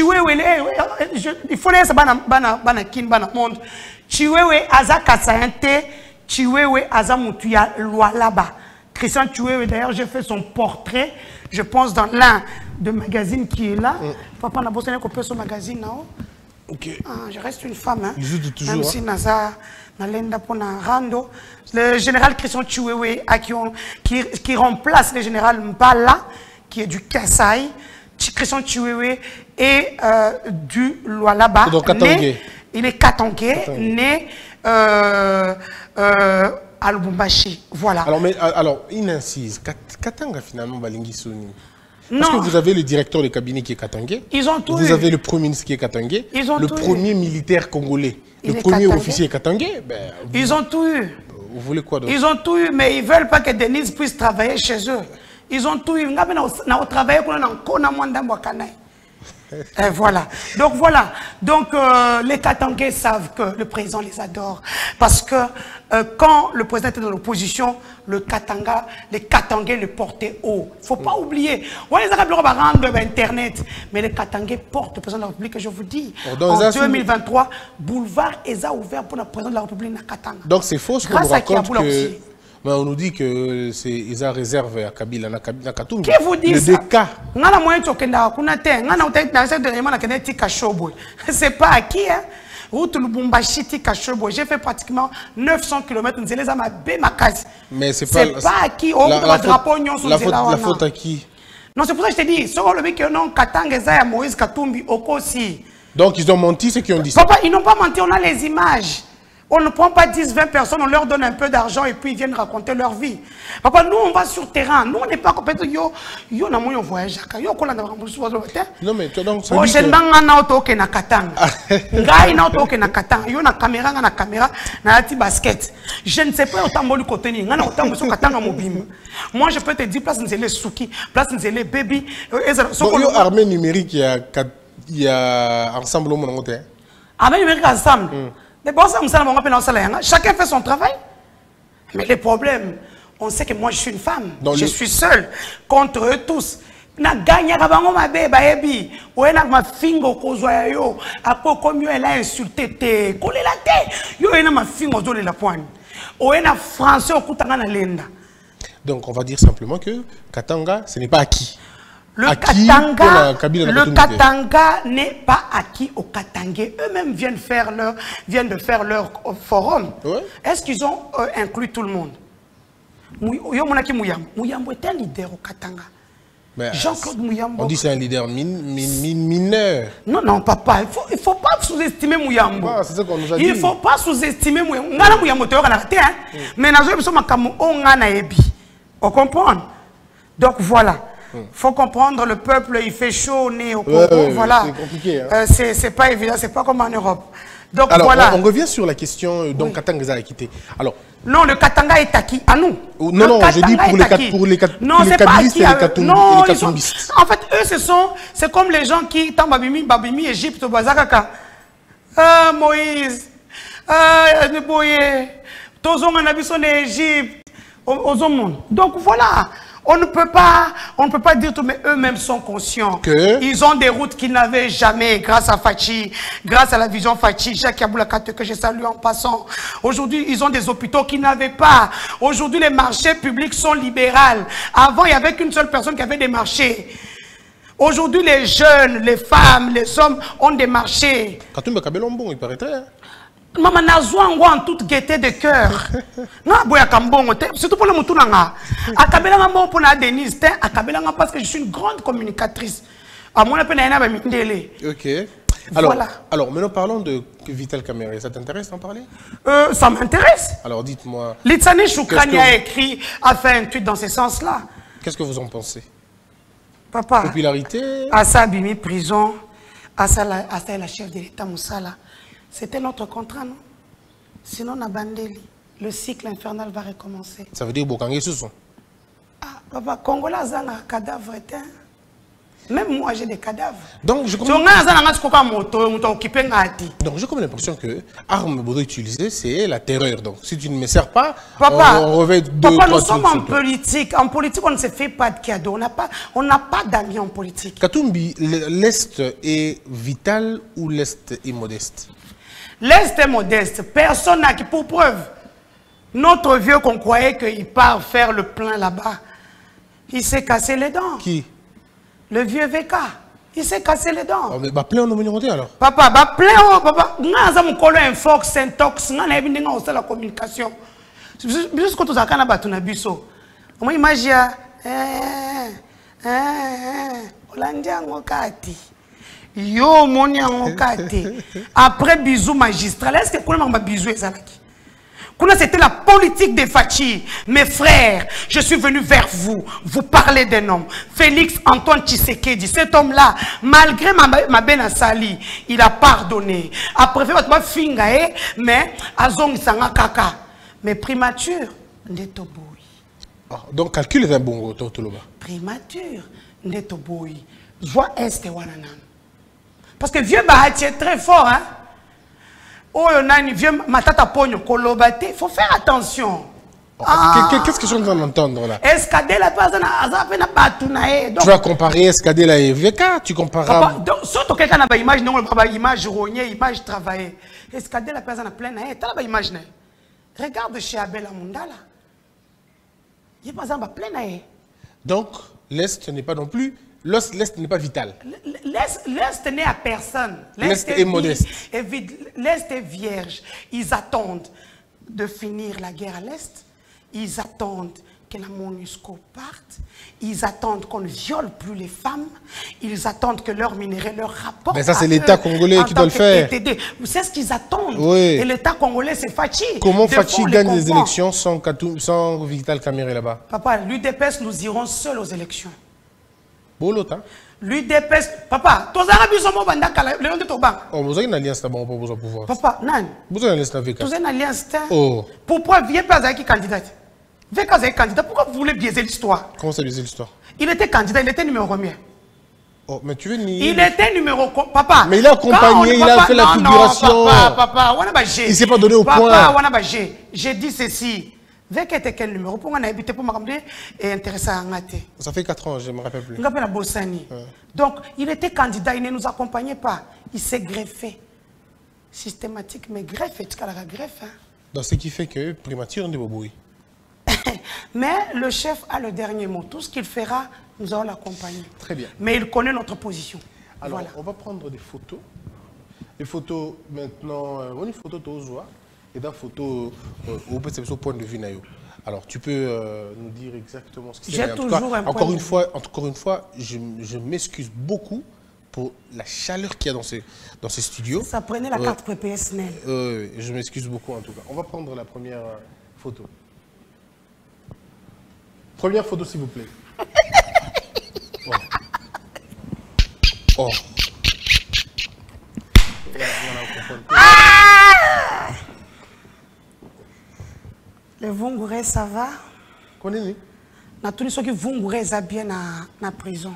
Il faut laisser bana monde. Chiwewe Aza Kasayante, Chiwewe Aza Mutuya Loi là-bas. Christian Chiwewe, d'ailleurs, j'ai fait son portrait, je pense, dans l'un des magazines qui est là. Papa n'a pas copié son magazine, non? Ok. Ah, je reste une femme, hein. Toujours, même si Naza Nalenda Pona Rando. Le général Christian Chiwewe, qui remplace le général Mbala, qui est du Kasaï, Christian Chiwewe et du Lualaba. Il est Katangé, né à Lubumbashi. Voilà. Alors, il insiste. Katanga, finalement, Balingi Soni. Parce que vous avez le directeur de cabinet qui est Katangé. Ils ont tout Vous avez le premier ministre qui est Katangé. Le premier militaire congolais. Le premier officier Katangé. Ils ont tout eu. Vous voulez quoi d'autre? Ils ont tout eu, mais ils ne veulent pas que Denise puisse travailler chez eux. Ils ont tout eu. Ils ont travaillé pour voilà. Donc voilà. Donc les Katangais savent que le président les adore. Parce que quand le président était dans l'opposition, les Katangais le portaient haut. Il ne faut pas oublier. On les a rendre Internet. Mais les Katangais portent le président de la République, que je vous dis. En 2023, boulevard est ouvert pour le président de la République de Katanga. Donc c'est faux ce qu'on nous raconte que... Mais on nous dit que ils ont réservé à Kabila, na Katumbi. Qui vous dit ça? C'est pas acquis, hein? Route Lubumbashi Tikashobo. J'ai fait pratiquement 900 km. Mais c'est pas acquis. La faute à qui? Non, c'est pour ça que je te dis, sur le que non, Katanga Zaya Moïse Katumbi, Okosi. Donc ils ont menti, ceux qui ont dit ça. Papa, ils n'ont pas menti, on a les images. On ne prend pas 10, 20 personnes, on leur donne un peu d'argent et puis ils viennent raconter leur vie. Papa, nous, on va sur terrain. Nous, on n'est pas complètement... Yo, na moyo voyage. Yo, on a non, mais toi, donc, ça dit que... Yo, na caméra, na caméra, na basket. Je ne sais pas autant de côté. Moi, je peux te dire, place Nzele Souki, place Nzele Baby. Bon, yo, armée numérique, il y a ensemble au monde. Armée numérique ensemble. Mais bon, chacun fait son travail. Mais les problèmes, on sait que moi je suis une femme. Je suis seule contre eux tous. Na gagné rabango ma baby. Ou na ma fingo kozwa yo. Après comme elle a insulté te. Collé la tête. Yo na ma fingo zole la poigne. Ou na français au kutanga na lenda. Donc on va dire simplement que Katanga ce n'est pas acquis. Le Katanga n'est pas acquis aux Katangais. Eux-mêmes viennent de faire leur forum. Ouais. Est-ce qu'ils ont inclus tout le monde? Mouyambo est un leader au Katanga. Jean-Claude Mouyambo. On dit c'est un leader mineur. Non, non, papa. Il ne faut pas sous-estimer Mouyambo. Ah, c'est ça qu'on nous a dit. Il ne faut pas sous-estimer Mouyambo. Mais on comprend. Donc voilà. Faut comprendre, le peuple, il fait chaud au nez, au Congo, voilà. C'est compliqué. Hein. C'est pas évident, c'est pas comme en Europe. Donc alors, voilà. On revient sur la question dont Katanga a quitté. Alors, non, le Katanga est acquis à nous. Non, je dis pour les Kabilistes et les Katumbistes. En fait, eux, c'est comme les gens qui, tant Babimi, Égypte, Bazakaka. Moïse, Neboye, Tozon, Anabison, Égypte, aux hommes. Donc voilà. On ne peut pas dire tout, mais eux-mêmes sont conscients. Ils ont des routes qu'ils n'avaient jamais, grâce à Fachi, grâce à la vision Fachi, Jacques Yaboulakate, que je salue en passant. Aujourd'hui, ils ont des hôpitaux qu'ils n'avaient pas. Aujourd'hui, les marchés publics sont libéraux. Avant, il n'y avait qu'une seule personne qui avait des marchés. Aujourd'hui, les jeunes, les femmes, les hommes ont des marchés. Katumba Kabelombo, il paraîtrait. Hein? Maman Nazouango en toute gaieté de cœur. Surtout pour le Moutounanga. Akabela Mbo pour la Denise, Akabela parce que je suis une grande communicatrice. À mon appel, ok. Alors, maintenant parlons de Vital Kamerhe. Ça t'intéresse d'en parler? Ça m'intéresse. Alors, dites-moi. Litsane Choukani a fait un tweet dans ce sens-là. Qu'est-ce que vous en pensez? Papa. Popularité. Assa Bimi prison. Assa la chef de l'État Moussala. C'était notre contrat, non? Sinon, on a bandé. Le cycle infernal va recommencer. Ça veut dire Bokangé ce sont. Ah, papa, Congolais, a un cadavre. Même moi, j'ai des cadavres. Donc, j'ai comme l'impression que l'arme que vous utilisez, c'est la terreur. Donc, si tu ne me sers pas, papa, on revêt deux, papa, nous sommes en politique. En politique, on ne se fait pas de cadeaux. On n'a pas d'amis en politique. Katumbi, l'Est est vital ou l'Est est modeste? L'Est est modeste. Personne n'a qui, pour preuve, notre vieux qu'on croyait qu'il part faire le plein là-bas, il s'est cassé les dents. Qui? Le vieux VK. Il s'est cassé les dents. Oh, mais bah plein au numéro alors. Papa, bah plein papa. Nga mon colo infox syntox nga na ebindinga aussi la communication. Juste quand tu as kana batuna biso. Moi imagine Olandia ngokati. Yo moni ngokati. Après bisou magistral. Est-ce que kuna mamba bisou ezalaki? C'était la politique des Fachi. Mes frères, je suis venu vers vous. Vous parlez d'un homme. Félix Antoine Tshisekedi. Cet homme-là, malgré ma Benasali, il a pardonné. Après, votre fingae, mais azong sanga kaka. Mais primature, ndetoboui. Donc, calcul est un bon totoloba. Primature, ndetoboui. Joie est wananan. Parce que vieux Bahati est très fort, hein. Oh, il faut faire attention. Qu'est-ce que je suis en train d'entendre là? Tu vas comparer Escadela et VK? Tu compareras. Surtout quelqu'un a une image, non, image rognée, image travaillée. Escadela, personne a plein de image. Regarde chez Abel Amundala. Il n'y a pas plein de. Donc, l'Est n'est pas non plus. L'Est n'est pas vital. L'Est n'est à personne. L'Est est modeste. L'Est est vierge. Ils attendent de finir la guerre à l'Est. Ils attendent que la MONUSCO parte. Ils attendent qu'on ne viole plus les femmes. Ils attendent que leurs minéraux leur rapportent. Mais ça, c'est l'État congolais qui doit le faire. C'est ce qu'ils attendent. Oui. Et l'État congolais, c'est Fachi. Comment Fachi gagne les élections sans Vital Kamerhe là-bas? Papa, l'UDPS, nous irons seuls aux élections. Bolota. L'UDPS, papa, tous les Arabes sont bandaka, le nom de ton banc. Oh, vous avez une alliance là-bas pour vous pouvoir. Papa, non. Vous avez une alliance avec. Vous avez une alliance. Oh. Pourquoi Vieux pas qui candidat? Vieux pas candidat. Pourquoi vous voulez biaiser l'histoire? Comment ça biaiser l'histoire? Il était candidat, il était numéro combien? Oh, mais tu veux nier. Il était numéro papa. Mais il a accompagné, il a fait la figuration. Non, papa, il ne s'est pas donné au point. Papa, j'ai dit ceci. Vek était quel numéro? Pour qu'on habite pour m'amener et intéressé à Ngate. Ça fait 4 ans, je ne me rappelle plus. Il a Bossani. Donc, il était candidat, il ne nous accompagnait pas. Il s'est greffé. Systématique, mais greffé, tu as la greffe. Donc, ce qui fait que primature, on est boboui. Mais le chef a le dernier mot. Tout ce qu'il fera, nous allons l'accompagner. Très bien. Mais il connaît notre position. Alors, voilà. On va prendre des photos. Les photos, maintenant, on a une photo de Ozoa. Et dans la photo, au point de vue Nayo. Alors, tu peux nous dire exactement ce qui s'est passé. Encore une fois, je m'excuse beaucoup pour la chaleur qu'il y a dans ces studios. Ça prenait la carte PPS. Je m'excuse beaucoup en tout cas. On va prendre la première photo. Première photo, s'il vous plaît. Oh. Le Vungouré, ça va? Connais-le? Na tous ceux qui Vungouré, ça bien na prison.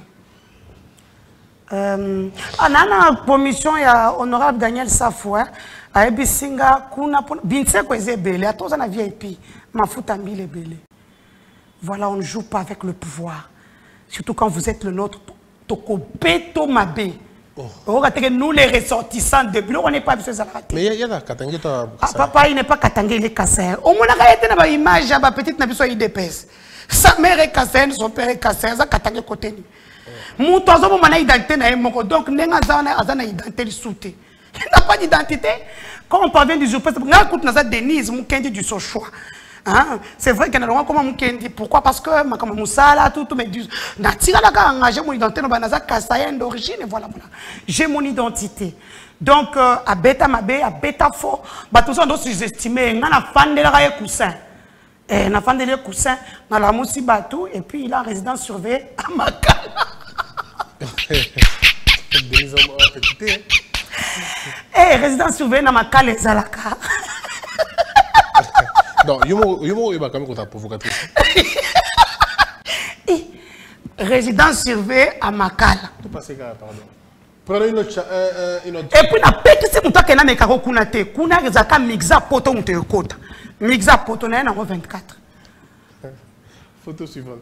Nana commission ya honorable Daniel Safoué a ebisinga kuna binse ko ezebele atoza na VIP mafuta mbile belé. Voilà, on ne joue pas avec le pouvoir. Surtout quand vous êtes le nôtre tokobeto mabé. Nous les ressortissants de bureau, on n'est pas besoin de mais il y a la Katangé. Papa, il n'est pas Katangé, il est Kasser. Au moins, il y a une image, la petite n'a pas IDPS. Sa mère est Kasser, son père est Kasser, ça Katangé côté. Mon tozo, mon identité n'a pas donc, n'est pas identité soute. Il n'a pas d'identité. Quand on parvient d'usurper, Denise, Moukendi du Sochoa. Hein? C'est vrai qu'il y a des comme Moukendi. Pourquoi? Parce que comme Moussala, tout, mais du. J'ai mon identité, d'origine, et voilà. J'ai mon identité. Donc, à bêta mabé, à bêta faux, tout ça, on doit sous-estimer. On a fan de la coussin. Et on a fan de la coussin, on a la moussi batou, et puis il a résidence surveillée à Makala. Eh, résidence surveillée à Makala et Zalaka. Donc, Yomo, il va quand même contre provocatrice. Résidence surveillée à Makala. Tout passé, pardon. Prenons une autre. Et puis, na pète, c'est pour toi que na mekaro kunate. Kuna zaka mixa poto mte kota. Mixa poto na 24. Photo suivante.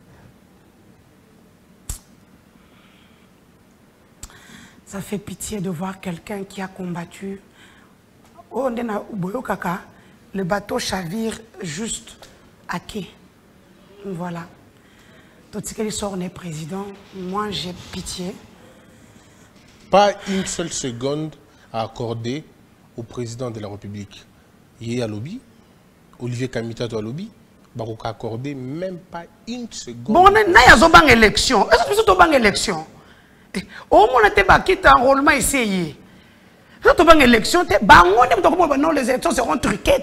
Ça fait pitié de voir quelqu'un qui a combattu. Oh, on est na Uboyo Kaka. Le bateau chavire juste à quai. Voilà. Tout ce qu'il sort n'est président. Moi, j'ai pitié. Pas une seule seconde à accorder au président de la République. Il y a lobby. Olivier Kamita doit lobby. Barouk a accordé même pas une seconde. Bon, on a une élection. Est-ce que c'est une élection? Au moins, on a quitté enrôlement ici. Si on a une élection, les élections seront truquées.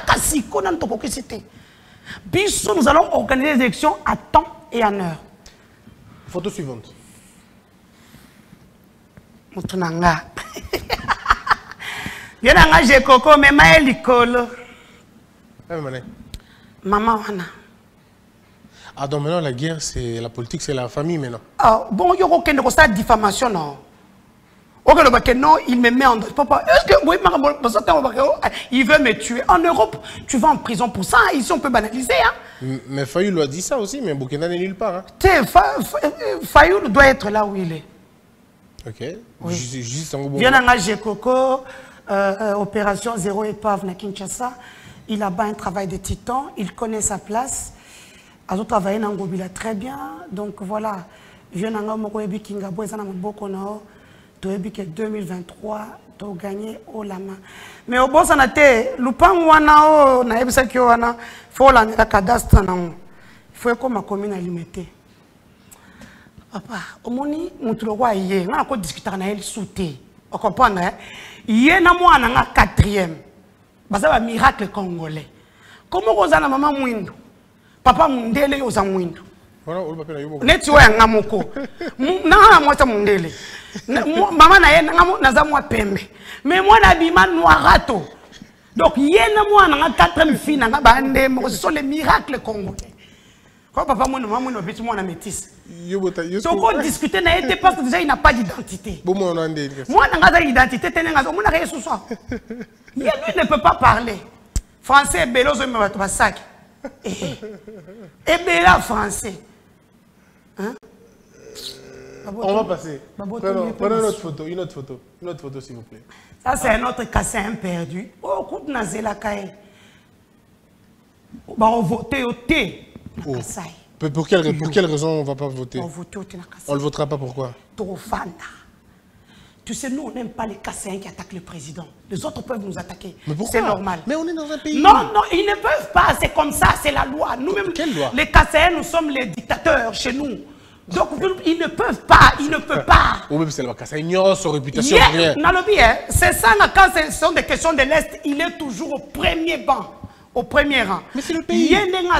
Nous allons organiser les élections à temps et en heure. Photo suivante. Mutunanga. Yenanga j'ai coco mais ma elikolo. Maman wana. Ah donc maintenant la guerre c'est la politique, c'est la famille maintenant. Ah bon, yo aucun de constat diffamation non. Ok le bac non, il me met en papa. Est-ce que oui il veut me tuer en Europe, tu vas en prison pour ça. Ici on peut banaliser hein. Mais Fayoul a dit ça aussi, mais Burkina n'est nulle part hein. Fayoul doit être là où il est. OK. Oui. Juste en Bien en Alger Coco, opération zéro épave na Kinshasa. Il a bas un travail de titan, il connaît sa place. Il a travaillé dans Ngobila très bien. Donc voilà, je n'ai pas de Kingabo, je n'ai que 2023, tu as gagné au lama. Mais au bout, on a été, Lupang wana, na ebisa ki wana, faut la cadastre na. Il faut que ma commune alimentée. Papa, au moni, mutulowa yé, on a quoi discuter na elle souté. On comprend hein? Yé na moi na 4e. Baza un miracle congolais. Comment vous avez maman mouindo? Papa mundele oza mouindo. Voilà, on va faire un Neti wa ngamoko. Na moi ta mundele. Maman na ye na za moi pembe. Mais moi na bima noirato. Donc yena moi na 4e fille na bande, ce sont les miracles congolais. Quand papa moi maman no bitu moi na métisse. Donc on discutait na été parce que déjà il n'a pas d'identité. Moi na nga identité tenenga zo mona rien ce soir. Lui ne peut pas parler. Français, Belozo, mais tu vas sac. Et Bella, français. Hein? On va passer. Prenons une autre photo, s'il vous plaît. Ça, c'est un autre cassin perdu. Oh, écoute, Nazela Kaye. On va voter au thé. Pour quelle raison on ne va pas voter? On va voter au thé. On ne le votera pas, pourquoi? Torofanda. Tu sais, nous, on n'aime pas les Kassaïens qui attaquent le président. Les autres peuvent nous attaquer. C'est normal. Mais on est dans un pays... Non, non, ils ne peuvent pas. C'est comme ça, c'est la loi. Nous-mêmes, quelle loi? Les Kassaïens, nous sommes les dictateurs chez nous. Donc, ils ne peuvent pas. Ils ne peuvent pas. Ou même c'est le Kassaïen ignore son réputation. C'est ça, quand ce sont des questions de l'Est, il est toujours au premier banc, au premier rang. Mais c'est le pays.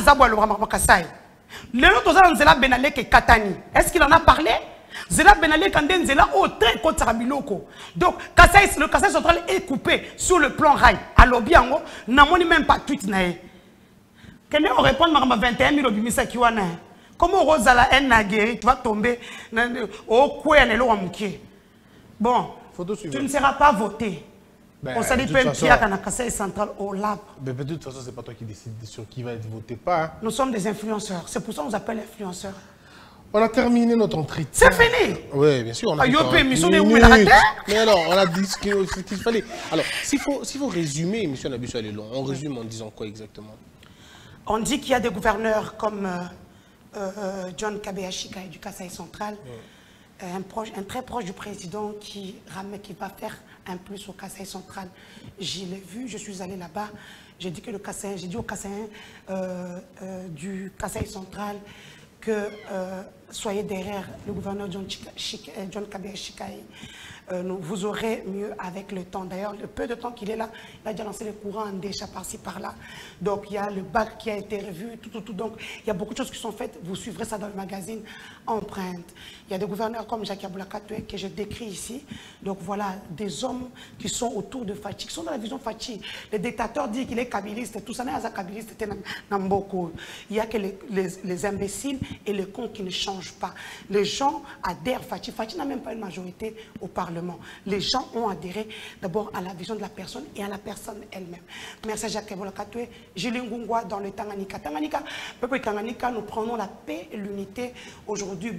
Est-ce qu'il en a parlé? Zela Benale Kanden Zela au très contre Biloko. Donc, le Kassai central est coupé sur le plan rail. À l'Obiango, n'a même pas tweet nae. Quand on répond à 21 000 obimisa kiwana. Comment Rosala en nagué, tu vas tomber au coin et l'eau Bon, tu ne seras pas voté. On s'est dit que Pierre a Kassai central au lab. Mais de toute façon, c'est pas toi qui décides sur qui va être voté pas. Nous sommes des influenceurs. C'est pour ça qu'on nous appelle influenceurs. On a terminé notre entretien. C'est fini. Oui, bien sûr. On a mais alors, on a dit ce qu'il fallait. Alors, s'il faut résumer, M. Nabiso Alelon, on résume en disant quoi exactement? On dit qu'il y a des gouverneurs comme John Kabehashika du Kasaï central. un très proche du président qui va faire un plus au Kasaï central. Je l'ai vu, je suis allé là-bas. J'ai dit que j'ai dit au Kassaïen du Kasaï central que soyez derrière le gouverneur John Kabir Chikai. Vous aurez mieux avec le temps. D'ailleurs, le peu de temps qu'il est là, il a déjà lancé les courants déjà par-ci, par-là. Donc, il y a le bac qui a été revu, tout. Donc, il y a beaucoup de choses qui sont faites. Vous suivrez ça dans le magazine Empreinte. Il y a des gouverneurs comme Jacques Aboulakatoué que je décris ici. Donc, voilà, des hommes qui sont autour de Fachi, qui sont dans la vision Fachi. Le dictateur dit qu'il est kabiliste, tout ça n'est pas kabiliste, il y a que les imbéciles et les cons qui ne changent pas. Les gens adhèrent Fachi. Fachi n'a même pas une majorité au Parlement. Les gens ont adhéré d'abord à la vision de la personne et à la personne elle-même. Merci à Jacques Bolakatoué, Julien Ngungwa dans le Tanganyika. Tanganyika, peuple Tanganyika, nous prenons la paix et l'unité aujourd'hui.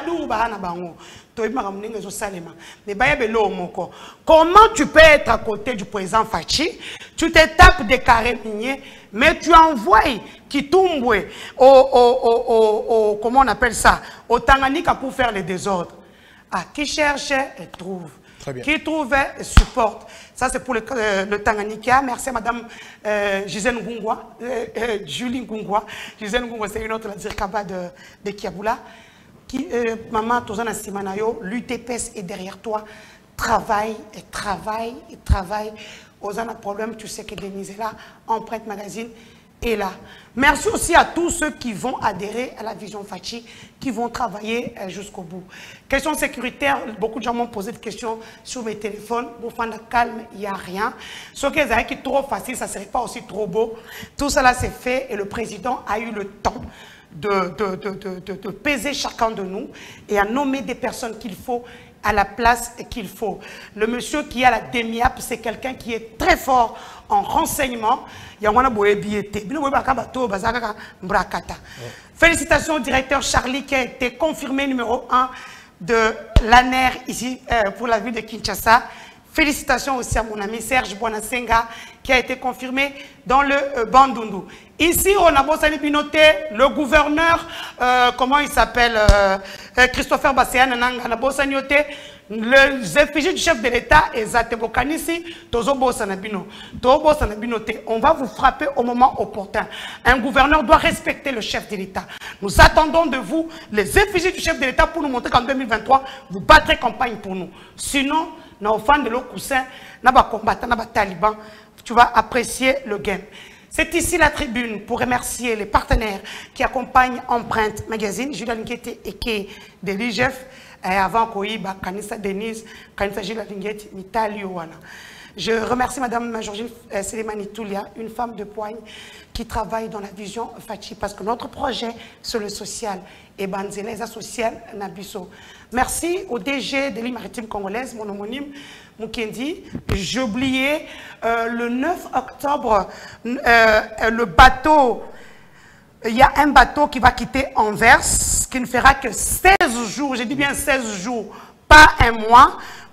Comment tu peux être à côté du président Fachi? Tu te tapes des carrés miniers, mais tu envoies Kitumbwe comment on appelle ça, au Tanganyika pour faire les désordres. Ah, qui cherche et trouve. Très bien. Qui trouve et supporte. Ça, c'est pour le Tanganyika. Merci à Madame Gisèle Ngungwa, Julie Ngungwa. Gisèle Ngungwa, c'est une autre, la Zirkaba de Kiaboula. Maman, Tozana Simanayo, l'UTPS est derrière toi. Travaille et travaille et travaille. Ozana problème, tu sais que Denise est là. Empreinte Magazine est là. Merci aussi à tous ceux qui vont adhérer à la vision Fachi, qui vont travailler jusqu'au bout. Question sécuritaire, beaucoup de gens m'ont posé des questions sur mes téléphones. Pour faire le calme, il n'y a rien. Ce qui est trop facile, ça ne serait pas aussi trop beau. Tout cela s'est fait et le président a eu le temps de peser chacun de nous et à nommer des personnes qu'il faut à la place qu'il faut. Le monsieur qui a la DEMIAP, c'est quelqu'un qui est très fort en renseignement. Félicitations au directeur Charlie qui a été confirmé numéro 1 de l'ANER ici pour la ville de Kinshasa. Félicitations aussi à mon ami Serge Bonasenga qui a été confirmé dans le Bandundu. Ici, on a Bossani Binoté, le gouverneur, comment il s'appelle, Christopher Basséan, on a Bossani Binoté, les effigies du chef de l'État, et Zatebokanisi, Tozo Bossana Binoté. On va vous frapper au moment opportun. Un gouverneur doit respecter le chef de l'État. Nous attendons de vous les effigies du chef de l'État pour nous montrer qu'en 2023, vous battrez campagne pour nous. Sinon, nos fans de l'Okoussin, nos combattants, nos talibans, tu vas apprécier le game. C'est ici la tribune pour remercier les partenaires qui accompagnent Empreinte Magazine, Julia Linguetti et Kay de l'IGF, avant Koïba, Kanissa Denise, Kanissa Julia Linguetti, Mitali Owana. Je remercie Madame Georgine Selemani Toulia, une femme de poigne qui travaille dans la vision Fachi, parce que notre projet sur le social est Banzeleza Social Nabiso. Merci au DG de l'île maritime congolaise, mon homonyme Mukendi. J'ai oublié le 9 octobre, le bateau, il y a un bateau qui va quitter Anvers, qui ne fera que 16 jours, j'ai dit bien 16 jours, pas un mois.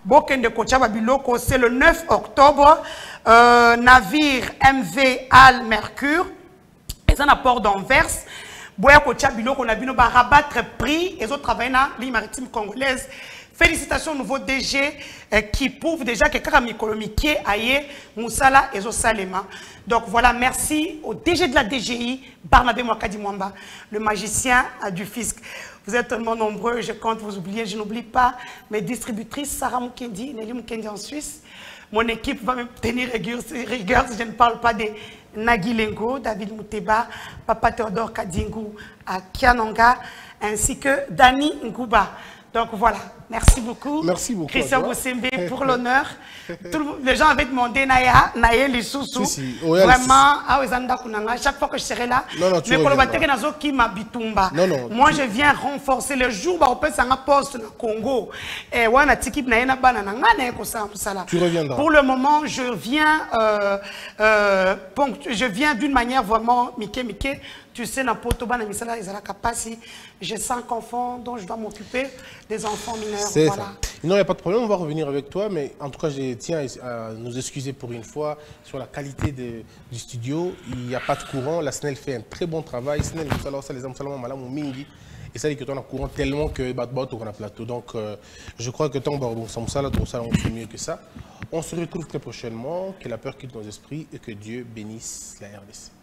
C'est le 9 octobre, navire MV Al Mercure, et un apport d'Anvers. Boya Kochabilo, qu'on a vu nous rabattre prix, et autres travaillent dans l'île maritime congolaise. Félicitations au nouveau DG qui prouve déjà que Karamikolomi qui est aillé, Moussala et Zosalema. Donc voilà, merci au DG de la DGI, Barnabé Mwakadi Mwamba, le magicien du fisc. Vous êtes tellement nombreux, je compte vous oublier, je n'oublie pas mes distributrices, Sarah Mukendi, Nelly Mukendi en Suisse. Mon équipe va me tenir rigueur si je ne parle pas des Nagui Lengo, David Mouteba, Papa Théodore Kadingu à Kiananga, ainsi que Dani Ngouba. Donc voilà, merci beaucoup. Merci beaucoup. Christian Boussembe pour l'honneur. Les gens avaient demandé Naye Lissousou. Vraiment, chaque fois que je serai là, moi je viens renforcer le jour où on un poste au Congo. Tu reviendras. Pour le moment, je viens d'une manière vraiment Mickey. Tu sais, j'ai 5 enfants dont je dois m'occuper, des enfants mineurs. Voilà. Non, il n'y a pas de problème, on va revenir avec toi, mais en tout cas, je tiens à nous excuser pour une fois sur la qualité du studio. Il n'y a pas de courant, la SNEL fait un très bon travail. SNEL, et ça dit que tu as un courant tellement que on a plateau. Donc, je crois que tant que on fait mieux que ça. On se retrouve très prochainement. Que la peur quitte nos esprits et que Dieu bénisse la RDC.